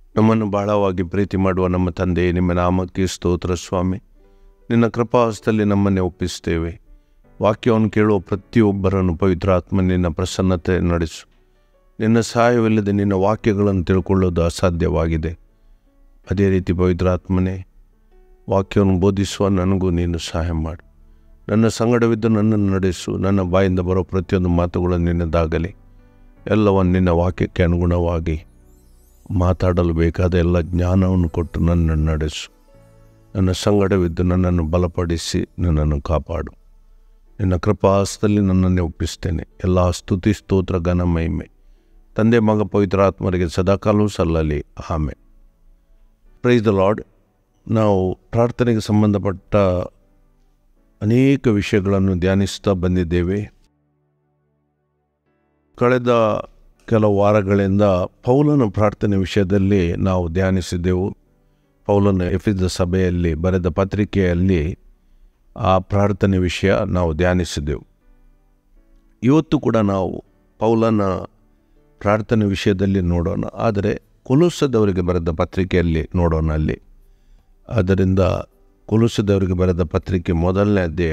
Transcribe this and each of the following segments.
ನಮ್ಮನ್ನು ಬಹಳವಾಗಿ ಪ್ರೀತಿ ಮಾಡುವ ನಮ್ಮ ತಂದೆ, ನಿಮ್ಮ ನಾಮಕ್ಕೆ ಸ್ತೋತ್ರ ಸ್ವಾಮಿ. ನಿನ್ನ ಕೃಪಾಹಸ್ತದಲ್ಲಿ ನಮ್ಮನ್ನೇ ಒಪ್ಪಿಸ್ತೇವೆ. ವಾಕ್ಯವನ್ನು ಕೇಳುವ ಪ್ರತಿಯೊಬ್ಬರನ್ನು ಪವಿತ್ರಾತ್ಮ ನಿನ್ನ ಪ್ರಸನ್ನತೆ ನಡೆಸು. ನಿನ್ನ ಸಹಾಯವಿಲ್ಲದೆ ನಿನ್ನ ವಾಕ್ಯಗಳನ್ನು ತಿಳ್ಕೊಳ್ಳೋದು ಅಸಾಧ್ಯವಾಗಿದೆ. ಅದೇ ರೀತಿ ಪವಿತ್ರಾತ್ಮನೇ, ವಾಕ್ಯವನ್ನು ಬೋಧಿಸುವ ನನಗೂ ನೀನು ಸಹಾಯ ಮಾಡು. ನನ್ನ ಸಂಗಡವಿದ್ದು ನನ್ನನ್ನು ನಡೆಸು. ನನ್ನ ಬಾಯಿಂದ ಬರೋ ಪ್ರತಿಯೊಂದು ಮಾತುಗಳು ನಿನ್ನದಾಗಲಿ. ಎಲ್ಲವನ್ನು ನಿನ್ನ ವಾಕ್ಯಕ್ಕೆ ಅನುಗುಣವಾಗಿ ಮಾತಾಡಲು ಬೇಕಾದ ಎಲ್ಲ ಜ್ಞಾನವನ್ನು ಕೊಟ್ಟು ನನ್ನನ್ನು ನಡೆಸು. ನನ್ನ ಸಂಗಡವಿದ್ದು ನನ್ನನ್ನು ಬಲಪಡಿಸಿ ನನ್ನನ್ನು ಕಾಪಾಡು. ನಿನ್ನ ಕೃಪಾಹಸ್ತದಲ್ಲಿ ನನ್ನನ್ನೇ ಒಪ್ಪಿಸ್ತೇನೆ. ಎಲ್ಲ ಸ್ತುತಿ, ಸ್ತೋತ್ರ, ಘನ ಮಹಿಮೆ ತಂದೆ, ಮಗ, ಪವಿತ್ರಾತ್ಮರಿಗೆ ಸದಾಕಾಲವೂ ಸಲ್ಲಲಿ. ಆಮೇಲೆ ಪ್ರೈಸ್ ದ ಲಾರ್ಡ್. ನಾವು ಪ್ರಾರ್ಥನೆಗೆ ಸಂಬಂಧಪಟ್ಟ ಅನೇಕ ವಿಷಯಗಳನ್ನು ಧ್ಯಾನಿಸ್ತಾ ಬಂದಿದ್ದೇವೆ. ಕಳೆದ ಕೆಲವು ವಾರಗಳಿಂದ ಪೌಲನ ಪ್ರಾರ್ಥನೆ ವಿಷಯದಲ್ಲಿ ನಾವು ಧ್ಯಾನಿಸಿದ್ದೆವು. ಪೌಲನ ಎಫೆಸ ಸಭೆಯಲ್ಲಿ ಬರೆದ ಪತ್ರಿಕೆಯಲ್ಲಿ ಆ ಪ್ರಾರ್ಥನೆ ವಿಷಯ ನಾವು ಧ್ಯಾನಿಸಿದೆವು. ಇವತ್ತು ಕೂಡ ನಾವು ಪೌಲನ ಪ್ರಾರ್ಥನೆ ವಿಷಯದಲ್ಲಿ ನೋಡೋಣ, ಆದರೆ ಕೊಲೊಸ್ಸದವರಿಗೆ ಬರೆದ ಪತ್ರಿಕೆಯಲ್ಲಿ ನೋಡೋಣ ಅಲ್ಲಿ. ಆದ್ದರಿಂದ ಕೊಲೊಸ್ಸದವರಿಗೆ ಬರೆದ ಪತ್ರಿಕೆ 1ನೇ ಅಧ್ಯಾಯ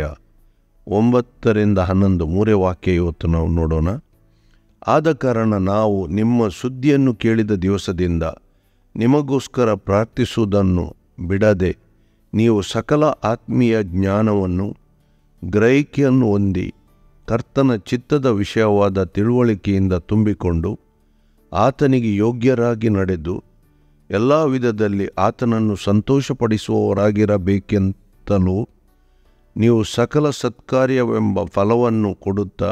9-11 ಮೂರೇ ವಾಕ್ಯ ಇವತ್ತು ನಾವು ನೋಡೋಣ. ಆದ ಕಾರಣ ನಾವು ನಿಮ್ಮ ಸುದ್ದಿಯನ್ನು ಕೇಳಿದ ದಿವಸದಿಂದ ನಿಮಗೋಸ್ಕರ ಪ್ರಾರ್ಥಿಸುವುದನ್ನು ಬಿಡದೆ, ನೀವು ಸಕಲ ಆತ್ಮೀಯ ಜ್ಞಾನವನ್ನು ಗ್ರಹಿಕೆಯನ್ನು ಹೊಂದಿ ಕರ್ತನ ಚಿತ್ತದ ವಿಷಯವಾದ ತಿಳುವಳಿಕೆಯಿಂದ ತುಂಬಿಕೊಂಡು ಆತನಿಗೆ ಯೋಗ್ಯರಾಗಿ ನಡೆದು ಎಲ್ಲ ವಿಧದಲ್ಲಿ ಆತನನ್ನು ಸಂತೋಷಪಡಿಸುವವರಾಗಿರಬೇಕೆಂತಲೂ ನೀವು ಸಕಲ ಸತ್ಕಾರ್ಯವೆಂಬ ಫಲವನ್ನು ಕೊಡುತ್ತಾ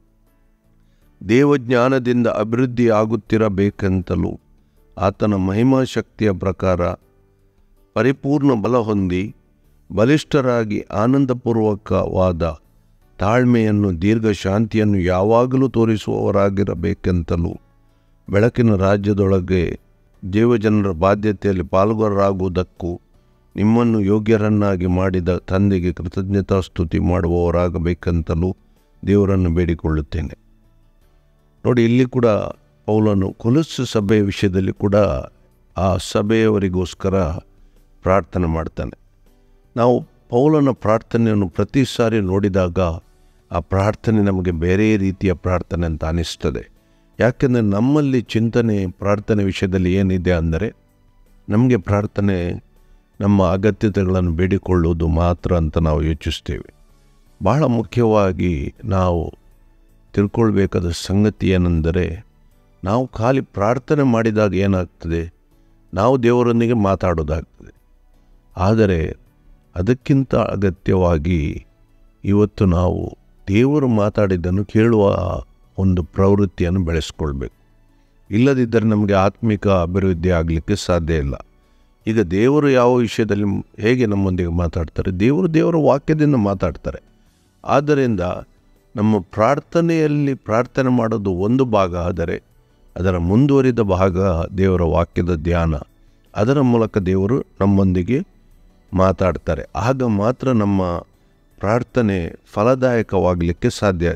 ದೇವಜ್ಞಾನದಿಂದ ಅಭಿವೃದ್ಧಿ ಆಗುತ್ತಿರಬೇಕೆಂತಲೂ ಆತನ ಮಹಿಮಾ ಶಕ್ತಿಯ ಪ್ರಕಾರ ಪರಿಪೂರ್ಣ ಬಲ ಹೊಂದಿ ಬಲಿಷ್ಠರಾಗಿ ಆನಂದಪೂರ್ವಕವಾದ ತಾಳ್ಮೆಯನ್ನು ದೀರ್ಘ ಶಾಂತಿಯನ್ನು ಯಾವಾಗಲೂ ತೋರಿಸುವವರಾಗಿರಬೇಕೆಂತಲೂ ಬೆಳಕಿನ ರಾಜ್ಯದೊಳಗೆ ದೇವಜನರ ಬಾಧ್ಯತೆಯಲ್ಲಿ ಪಾಲ್ಗೊಳ್ಳರಾಗುವುದಕ್ಕೂ ನಿಮ್ಮನ್ನು ಯೋಗ್ಯರನ್ನಾಗಿ ಮಾಡಿದ ತಂದೆಗೆ ಕೃತಜ್ಞತಾ ಸ್ತುತಿ ಮಾಡುವವರಾಗಬೇಕೆಂತಲೂ ದೇವರನ್ನು ಬೇಡಿಕೊಳ್ಳುತ್ತೇನೆ. ನೋಡಿ, ಇಲ್ಲಿ ಕೂಡ ಪೌಲನು ಕೊಲೊಸ್ಸೆ ಸಭೆಯ ವಿಷಯದಲ್ಲಿ ಕೂಡ ಆ ಸಭೆಯವರಿಗೋಸ್ಕರ ಪ್ರಾರ್ಥನೆ ಮಾಡ್ತಾನೆ. ನಾವು ಪೌಲನ ಪ್ರಾರ್ಥನೆಯನ್ನು ಪ್ರತಿ ಸಾರಿ ನೋಡಿದಾಗ ಆ ಪ್ರಾರ್ಥನೆ ನಮಗೆ ಬೇರೆ ರೀತಿಯ ಪ್ರಾರ್ಥನೆ ಅಂತ ಅನಿಸ್ತದೆ. ಯಾಕೆಂದರೆ ನಮ್ಮಲ್ಲಿ ಚಿಂತನೆ ಪ್ರಾರ್ಥನೆ ವಿಷಯದಲ್ಲಿ ಏನಿದೆ ಅಂದರೆ, ನಮಗೆ ಪ್ರಾರ್ಥನೆ ನಮ್ಮ ಅಗತ್ಯತೆಗಳನ್ನು ಬೇಡಿಕೊಳ್ಳುವುದು ಮಾತ್ರ ಅಂತ ನಾವು ಯೋಚಿಸ್ತೇವೆ. ಬಹಳ ಮುಖ್ಯವಾಗಿ ನಾವು ತಿಳ್ಕೊಳ್ಬೇಕಾದ ಸಂಗತಿ ಏನೆಂದರೆ, ನಾವು ಖಾಲಿ ಪ್ರಾರ್ಥನೆ ಮಾಡಿದಾಗ ಏನಾಗ್ತದೆ, ನಾವು ದೇವರೊಂದಿಗೆ ಮಾತಾಡೋದಾಗ್ತದೆ. ಆದರೆ ಅದಕ್ಕಿಂತ ಅಗತ್ಯವಾಗಿ ಇವತ್ತು ನಾವು ದೇವರು ಮಾತಾಡಿದ್ದನ್ನು ಕೇಳುವ ಒಂದು ಪ್ರವೃತ್ತಿಯನ್ನು ಬೆಳೆಸ್ಕೊಳ್ಬೇಕು. ಇಲ್ಲದಿದ್ದರೆ ನಮಗೆ ಆತ್ಮಿಕ ಅಭಿವೃದ್ಧಿ ಆಗಲಿಕ್ಕೆ ಸಾಧ್ಯ ಇಲ್ಲ. ಈಗ ದೇವರು ಯಾವ ವಿಷಯದಲ್ಲಿ ಹೇಗೆ ನಮ್ಮೊಂದಿಗೆ ಮಾತಾಡ್ತಾರೆ? ದೇವರ ವಾಕ್ಯದಿಂದ ಮಾತಾಡ್ತಾರೆ. ಆದ್ದರಿಂದ ನಮ್ಮ ಪ್ರಾರ್ಥನೆಯಲ್ಲಿ ಪ್ರಾರ್ಥನೆ ಮಾಡೋದು ಒಂದು ಭಾಗ, ಆದರೆ ಅದರ ಮುಂದುವರಿದ ಭಾಗ ದೇವರ ವಾಕ್ಯದ ಧ್ಯಾನ. ಅದರ ಮೂಲಕ ದೇವರು ನಮ್ಮೊಂದಿಗೆ ಮಾತಾಡ್ತಾರೆ. ಆಗ ಮಾತ್ರ ನಮ್ಮ ಪ್ರಾರ್ಥನೆ ಫಲದಾಯಕವಾಗಲಿಕ್ಕೆ ಸಾಧ್ಯ.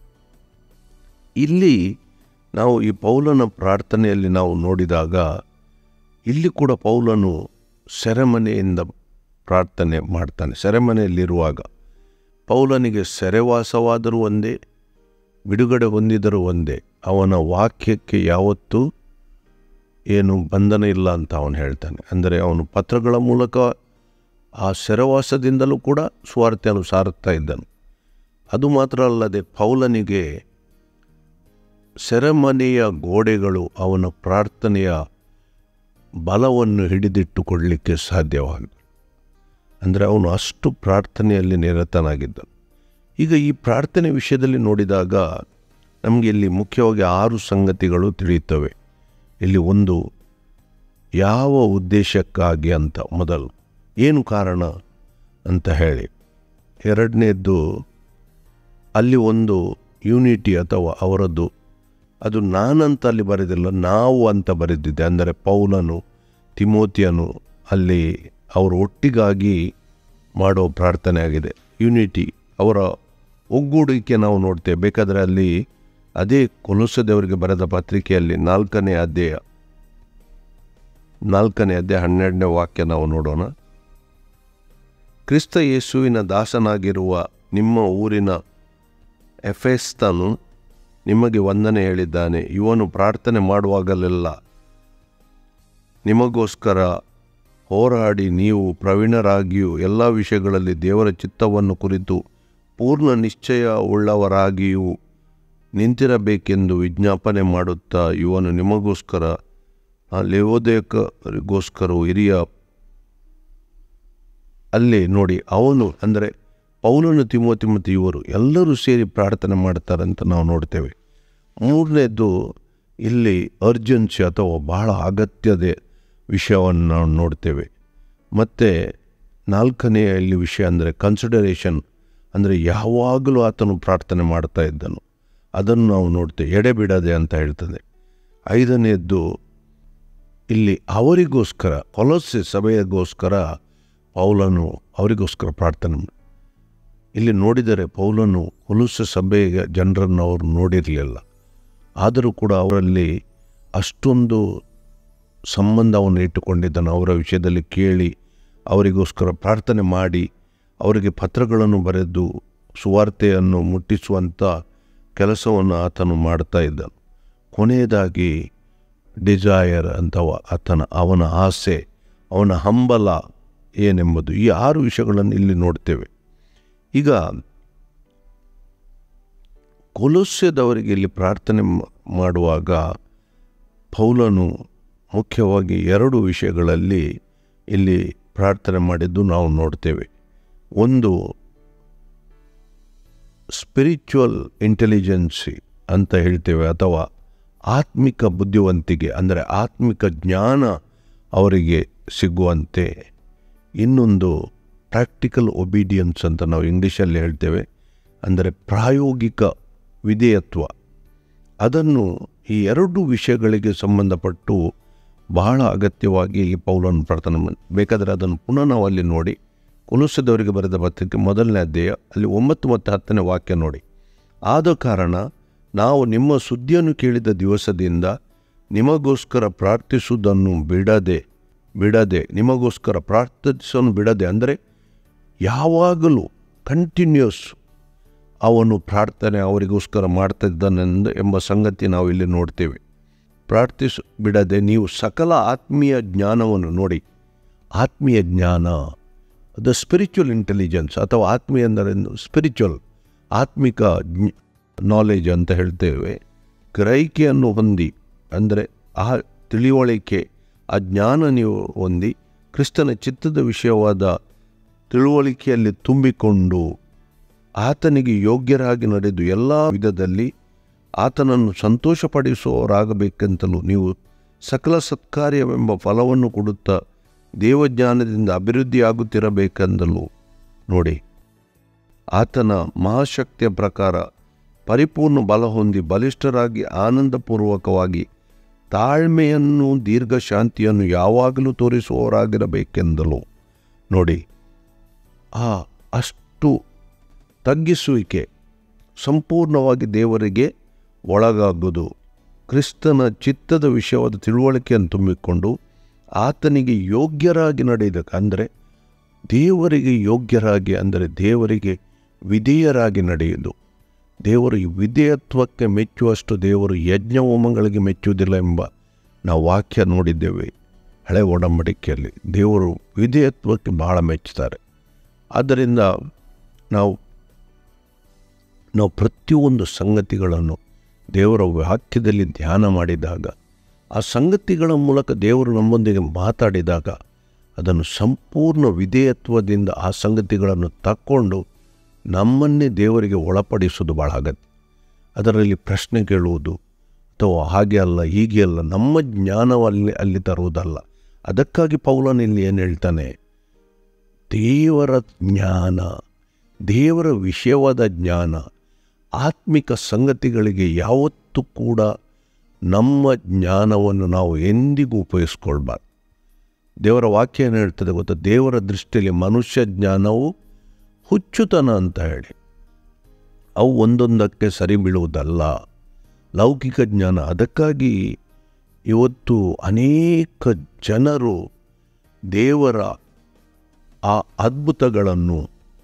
ಇಲ್ಲಿ ನಾವು ಈ ಪೌಲನ ಪ್ರಾರ್ಥನೆಯಲ್ಲಿ ನಾವು ನೋಡಿದಾಗ, ಇಲ್ಲಿ ಕೂಡ ಪೌಲನು ಸೆರೆಮನೆಯಿಂದ ಪ್ರಾರ್ಥನೆ ಮಾಡ್ತಾನೆ. ಸೆರೆಮನೆಯಲ್ಲಿರುವಾಗ ಪೌಲನಿಗೆ ಸೆರೆವಾಸವಾದರೂ ಒಂದೇ, ಬಿಡುಗಡೆ ಹೊಂದಿದರೂ ಒಂದೇ. ಅವನ ವಾಕ್ಯಕ್ಕೆ ಯಾವತ್ತೂ ಏನು ಬಂಧನ ಇಲ್ಲ ಅಂತ ಅವನು ಹೇಳ್ತಾನೆ. ಅಂದರೆ ಅವನು ಪತ್ರಗಳ ಮೂಲಕ ಆ ಸೆರೆವಾಸದಿಂದಲೂ ಕೂಡ ಸುವಾರ್ತೆಯನ್ನು ಸಾರುತ್ತಾ ಇದ್ದನು. ಅದು ಮಾತ್ರ ಅಲ್ಲದೆ ಪೌಲನಿಗೆ ಸೆರೆಮನೆಯ ಗೋಡೆಗಳು ಅವನ ಪ್ರಾರ್ಥನೆಯ ಬಲವನ್ನು ಹಿಡಿದಿಟ್ಟುಕೊಳ್ಳಲಿಕ್ಕೆ ಸಾಧ್ಯವಾಗಿದೆ. ಅಂದರೆ ಅವನು ಅಷ್ಟು ಪ್ರಾರ್ಥನೆಯಲ್ಲಿ ನಿರತನಾಗಿದ್ದನು. ಈಗ ಈ ಪ್ರಾರ್ಥನೆ ವಿಷಯದಲ್ಲಿ ನೋಡಿದಾಗ ನಮಗೆ ಇಲ್ಲಿ ಮುಖ್ಯವಾಗಿ 6 ಸಂಗತಿಗಳು ತಿಳಿಯುತ್ತವೆ. ಇಲ್ಲಿ ಒಂದು, ಯಾವ ಉದ್ದೇಶಕ್ಕಾಗಿ ಅಂತ ಮೊದಲು, ಏನು ಕಾರಣ ಅಂತ ಹೇಳಿ. ಎರಡನೇದ್ದು, ಅಲ್ಲಿ ಒಂದು ಯೂನಿಟಿ ಅಥವಾ ಅವರದ್ದು, ಅದು ನಾನಂತ ಅಲ್ಲಿ ಬರೆದಿಲ್ಲ, ನಾವು ಅಂತ ಬರೆದಿದ್ದೆ. ಅಂದರೆ ಪೌಲನು, ತಿಮೋತಿಯನು ಅಲ್ಲಿ ಅವರು ಒಟ್ಟಿಗಾಗಿ ಮಾಡೋ ಪ್ರಾರ್ಥನೆ ಆಗಿದೆ. ಯೂನಿಟಿ, ಅವರ ಒಗ್ಗೂಡಿಕೆ ನಾವು ನೋಡ್ತೇವೆ. ಬೇಕಾದರೆ ಅಲ್ಲಿ ಅದೇ ಕೊಲೊಸ್ಸೆದವರಿಗೆ ಬರೆದ ಪತ್ರಿಕೆಯಲ್ಲಿ 4ನೇ ಅಧ್ಯಾಯ 4ನೇ ಅಧ್ಯಾಯ 12ನೇ ವಾಕ್ಯ ನಾವು ನೋಡೋಣ. ಕ್ರಿಸ್ತ ಯೇಸುವಿನ ದಾಸನಾಗಿರುವ ನಿಮ್ಮ ಊರಿನ ಎಫೆಸ್ತನು ನಿಮಗೆ ವಂದನೆ ಹೇಳಿದ್ದಾನೆ. ಇವನು ಪ್ರಾರ್ಥನೆ ಮಾಡುವಾಗಲೆಲ್ಲ ನಿಮಗೋಸ್ಕರ ಹೋರಾಡಿ ನೀವು ಪ್ರವೀಣರಾಗಿಯೂ ಎಲ್ಲ ವಿಷಯಗಳಲ್ಲಿ ದೇವರ ಚಿತ್ತವನ್ನು ಕುರಿತು ಪೂರ್ಣ ನಿಶ್ಚಯ ಉಳ್ಳವರಾಗಿಯೂ ನಿಂತಿರಬೇಕೆಂದು ವಿಜ್ಞಾಪನೆ ಮಾಡುತ್ತಾ ಇವನು ನಿಮಗೋಸ್ಕರ ಲೆವೊದಿಕರಿಗೋಸ್ಕರವೂ ಹಿರಿಯ ಅಲ್ಲೇ ನೋಡಿ ಅವನು ಅಂದರೆ ಪೌಲನು ತಿಮೋತಿ ಮತ್ತು ಇವರು ಎಲ್ಲರೂ ಸೇರಿ ಪ್ರಾರ್ಥನೆ ಮಾಡ್ತಾರಂತ ನಾವು ನೋಡ್ತೇವೆ. 3ನೇದು ಇಲ್ಲಿ ಅರ್ಜೆನ್ಸಿ ಅಥವಾ ಬಹಳ ಅಗತ್ಯದ ವಿಷಯವನ್ನು ನಾವು ನೋಡ್ತೇವೆ. ಮತ್ತು 4ನೇ ಇಲ್ಲಿ ವಿಷಯ ಅಂದರೆ ಕನ್ಸಿಡರೇಷನ್, ಅಂದರೆ ಯಾವಾಗಲೂ ಆತನು ಪ್ರಾರ್ಥನೆ ಮಾಡ್ತಾ ಇದ್ದನು, ಅದನ್ನು ನಾವು ನೋಡ್ತೇವೆ, ಎಡೆಬಿಡದೆ ಅಂತ ಹೇಳ್ತದೆ. 5ನೇದ್ದು ಇಲ್ಲಿ ಅವರಿಗೋಸ್ಕರ ಕೊಲೊಸ್ಸೆ ಸಭೆಗೋಸ್ಕರ ಪೌಲನು ಅವರಿಗೋಸ್ಕರ ಪ್ರಾರ್ಥನೆ. ಇಲ್ಲಿ ನೋಡಿದರೆ ಪೌಲನು ಕೊಲೊಸ್ಸೆ ಸಭೆಯ ಜನರನ್ನು ಅವರು ನೋಡಿರಲಿಲ್ಲ, ಆದರೂ ಕೂಡ ಅವರಲ್ಲಿ ಅಷ್ಟೊಂದು ಸಂಬಂಧವನ್ನು ಇಟ್ಟುಕೊಂಡಿದ್ದನು. ಅವರ ವಿಷಯದಲ್ಲಿ ಕೇಳಿ ಅವರಿಗೋಸ್ಕರ ಪ್ರಾರ್ಥನೆ ಮಾಡಿ ಅವರಿಗೆ ಪತ್ರಗಳನ್ನು ಬರೆದು ಸುವಾರ್ತೆಯನ್ನು ಮುಟ್ಟಿಸುವಂಥ ಕೆಲಸವನ್ನು ಆತನು ಮಾಡ್ತಾ ಇದ್ದನು. ಕೊನೆಯದಾಗಿ ಡಿಸೈರ್ ಅಥವಾ ಅವನ ಆಸೆ, ಅವನ ಹಂಬಲ ಏನೆಂಬುದು, ಈ 6 ವಿಷಯಗಳನ್ನು ಇಲ್ಲಿ ನೋಡ್ತೇವೆ. ಈಗ ಕೊಲೊಸ್ಸೆದವರಿಗೆ ಇಲ್ಲಿ ಪ್ರಾರ್ಥನೆ ಮಾಡುವಾಗ ಪೌಲನು ಮುಖ್ಯವಾಗಿ 2 ವಿಷಯಗಳಲ್ಲಿ ಇಲ್ಲಿ ಪ್ರಾರ್ಥನೆ ಮಾಡಿದ್ದು ನಾವು ನೋಡ್ತೇವೆ. ಒಂದು ಸ್ಪಿರಿಚುವಲ್ ಇಂಟೆಲಿಜೆನ್ಸಿ ಅಂತ ಹೇಳ್ತೇವೆ, ಅಥವಾ ಆತ್ಮಿಕ ಬುದ್ಧಿವಂತಿಕೆ, ಅಂದರೆ ಆತ್ಮಿಕ ಜ್ಞಾನ ಅವರಿಗೆ ಸಿಗುವಂತೆ. ಇನ್ನೊಂದು ಪ್ರಾಕ್ಟಿಕಲ್ ಒಬೀಡಿಯನ್ಸ್ ಅಂತ ನಾವು ಇಂಗ್ಲೀಷಲ್ಲಿ ಹೇಳ್ತೇವೆ, ಅಂದರೆ ಪ್ರಾಯೋಗಿಕ ವಿಧೇಯತ್ವ. ಅದನ್ನು ಈ 2 ವಿಷಯಗಳಿಗೆ ಸಂಬಂಧಪಟ್ಟು ಬಹಳ ಅಗತ್ಯವಾಗಿ ಇಲ್ಲಿ ಪೌಲನು ಪ್ರಾರ್ಥನೆ ಬೇಕಾದರೆ ಅದನ್ನು ಪುನಃ ನಾವು ಅಲ್ಲಿ ನೋಡಿ. ಕೊಲೊಸ್ಸೆದವರಿಗೆ ಬರೆದ ಪತ್ರಿಕೆ 1ನೇ ಅಧ್ಯಾಯ ಅಲ್ಲಿ 9 ಮತ್ತು 10ನೇ ವಾಕ್ಯ ನೋಡಿ. ಆದ ಕಾರಣ ನಾವು ನಿಮ್ಮ ಸುದ್ದಿಯನ್ನು ಕೇಳಿದ ದಿವಸದಿಂದ ನಿಮಗೋಸ್ಕರ ಪ್ರಾರ್ಥಿಸುವುದನ್ನು ಬಿಡದೆ ನಿಮಗೋಸ್ಕರ ಪ್ರಾರ್ಥಿಸೋನು ಬಿಡದೆ, ಅಂದರೆ ಯಾವಾಗಲೂ ಕಂಟಿನ್ಯೂಸ್ ಅವನು ಪ್ರಾರ್ಥನೆ ಅವರಿಗೋಸ್ಕರ ಮಾಡ್ತಾ ಇದ್ದಾನೆಂದು ಎಂಬ ಸಂಗತಿ ನಾವು ಇಲ್ಲಿ ನೋಡ್ತೇವೆ. ಬಿಡದೆ ನೀವು ಸಕಲ ಆತ್ಮೀಯ ಜ್ಞಾನವನ್ನು ನೋಡಿ. ಆತ್ಮೀಯ ಜ್ಞಾನ, ದ ಸ್ಪಿರಿಚುವಲ್ ಇಂಟೆಲಿಜೆನ್ಸ್ ಅಥವಾ ಆತ್ಮೀಯ ಅಂದರೆ ಸ್ಪಿರಿಚುವಲ್, ಆತ್ಮಿಕ ನಾಲೆಜ್ ಅಂತ ಹೇಳ್ತೇವೆ. ಗ್ರಹಿಕೆಯನ್ನು ಹೊಂದಿ, ಅಂದರೆ ಆ ತಿಳಿವಳಿಕೆ, ಆ ಜ್ಞಾನ ನೀವು ಹೊಂದಿ ಕ್ರಿಸ್ತನ ಚಿತ್ತದ ವಿಷಯವಾದ ತಿಳುವಳಿಕೆಯಲ್ಲಿ ತುಂಬಿಕೊಂಡು ಆತನಿಗೆ ಯೋಗ್ಯರಾಗಿ ನಡೆದು ಎಲ್ಲ ವಿಧದಲ್ಲಿ ಆತನನ್ನು ಸಂತೋಷಪಡಿಸುವವರಾಗಬೇಕೆಂತಲೂ ನೀವು ಸಕಲ ಸತ್ಕಾರ್ಯವೆಂಬ ಫಲವನ್ನು ಕೊಡುತ್ತಾ ದೇವಜ್ಞಾನದಿಂದ ಅಭಿವೃದ್ಧಿಯಾಗುತ್ತಿರಬೇಕೆಂದಲೂ ನೋಡಿ. ಆತನ ಮಹಾಶಕ್ತಿಯ ಪ್ರಕಾರ ಪರಿಪೂರ್ಣ ಬಲ ಹೊಂದಿ ಬಲಿಷ್ಠರಾಗಿ ಆನಂದಪೂರ್ವಕವಾಗಿ ತಾಳ್ಮೆಯನ್ನು ದೀರ್ಘಶಾಂತಿಯನ್ನು ಯಾವಾಗಲೂ ತೋರಿಸುವವರಾಗಿರಬೇಕೆಂದಲೂ ನೋಡಿ. ಅಷ್ಟು ತಗ್ಗಿಸುವಿಕೆ, ಸಂಪೂರ್ಣವಾಗಿ ದೇವರಿಗೆ ಒಳಗಾಗುವುದು, ಕ್ರಿಸ್ತನ ಚಿತ್ತದ ವಿಷಯವಾದ ತಿಳುವಳಿಕೆಯನ್ನು ತುಂಬಿಕೊಂಡು ಆತನಿಗೆ ಯೋಗ್ಯರಾಗಿ ನಡೆಯಬೇಕು. ಅಂದರೆ ದೇವರಿಗೆ ಯೋಗ್ಯರಾಗಿ, ಅಂದರೆ ದೇವರಿಗೆ ವಿಧೇಯರಾಗಿ ನಡೆಯುವುದು. ದೇವರು ಈ ವಿಧೇಯತ್ವಕ್ಕೆ ಮೆಚ್ಚುವಷ್ಟು ದೇವರು ಯಜ್ಞಹೋಮಗಳಿಗೆ ಮೆಚ್ಚುವುದಿಲ್ಲ ಎಂಬ ನಾವು ವಾಕ್ಯ ನೋಡಿದ್ದೇವೆ. ಹಳೆ ಒಡಂಬಡಿಕೆಯಲ್ಲಿ ದೇವರು ವಿಧೇಯತ್ವಕ್ಕೆ ಬಹಳ ಮೆಚ್ಚುತ್ತಾರೆ. ಆದ್ದರಿಂದ ನಾವು ಪ್ರತಿಯೊಂದು ಸಂಗತಿಗಳನ್ನು ದೇವರ ವಾಕ್ಯದಲ್ಲಿ ಧ್ಯಾನ ಮಾಡಿದಾಗ, ಆ ಸಂಗತಿಗಳ ಮೂಲಕ ದೇವರು ನಮ್ಮೊಂದಿಗೆ ಮಾತಾಡಿದಾಗ ಅದನ್ನು ಸಂಪೂರ್ಣ ವಿಧೇಯತ್ವದಿಂದ ಆ ಸಂಗತಿಗಳನ್ನು ತಕ್ಕೊಂಡು ನಮ್ಮನ್ನೇ ದೇವರಿಗೆ ಒಳಪಡಿಸುವುದು ಭಾಳ ಅಗತ್ಯ. ಅದರಲ್ಲಿ ಪ್ರಶ್ನೆ ಕೇಳುವುದು ಅಥವಾ ಹಾಗೆ ಅಲ್ಲ ಹೀಗೆ ಅಲ್ಲ, ನಮ್ಮ ಜ್ಞಾನವಲ್ಲಿ ಅಲ್ಲಿ ತರುವುದಲ್ಲ. ಅದಕ್ಕಾಗಿ ಪೌಲನು ಇಲ್ಲಿ ಏನು ಹೇಳ್ತಾನೆ, ದೇವರ ಜ್ಞಾನ, ದೇವರ ವಿಷಯವಾದ ಜ್ಞಾನ, ಆತ್ಮಿಕ ಸಂಗತಿಗಳಿಗೆ ಯಾವತ್ತೂ ಕೂಡ ನಮ್ಮ ಜ್ಞಾನವನ್ನು ನಾವು ಎಂದಿಗೂ ಉಪಯೋಗಿಸ್ಕೊಳ್ಬಾರ್ದು. ದೇವರ ವಾಕ್ಯ ಏನು ಹೇಳ್ತದೆ ಗೊತ್ತಾ, ದೇವರ ದೃಷ್ಟಿಯಲ್ಲಿ ಮನುಷ್ಯ ಜ್ಞಾನವು ಹುಚ್ಚುತನ ಅಂತ ಹೇಳಿ. ಅವು ಒಂದೊಂದಕ್ಕೆ ಸರಿ ಬೀಳುವುದಲ್ಲ, ಲೌಕಿಕ ಜ್ಞಾನ. ಅದಕ್ಕಾಗಿ ಇವತ್ತು ಅನೇಕ ಜನರು ದೇವರ ಆ ಅದ್ಭುತಗಳನ್ನು,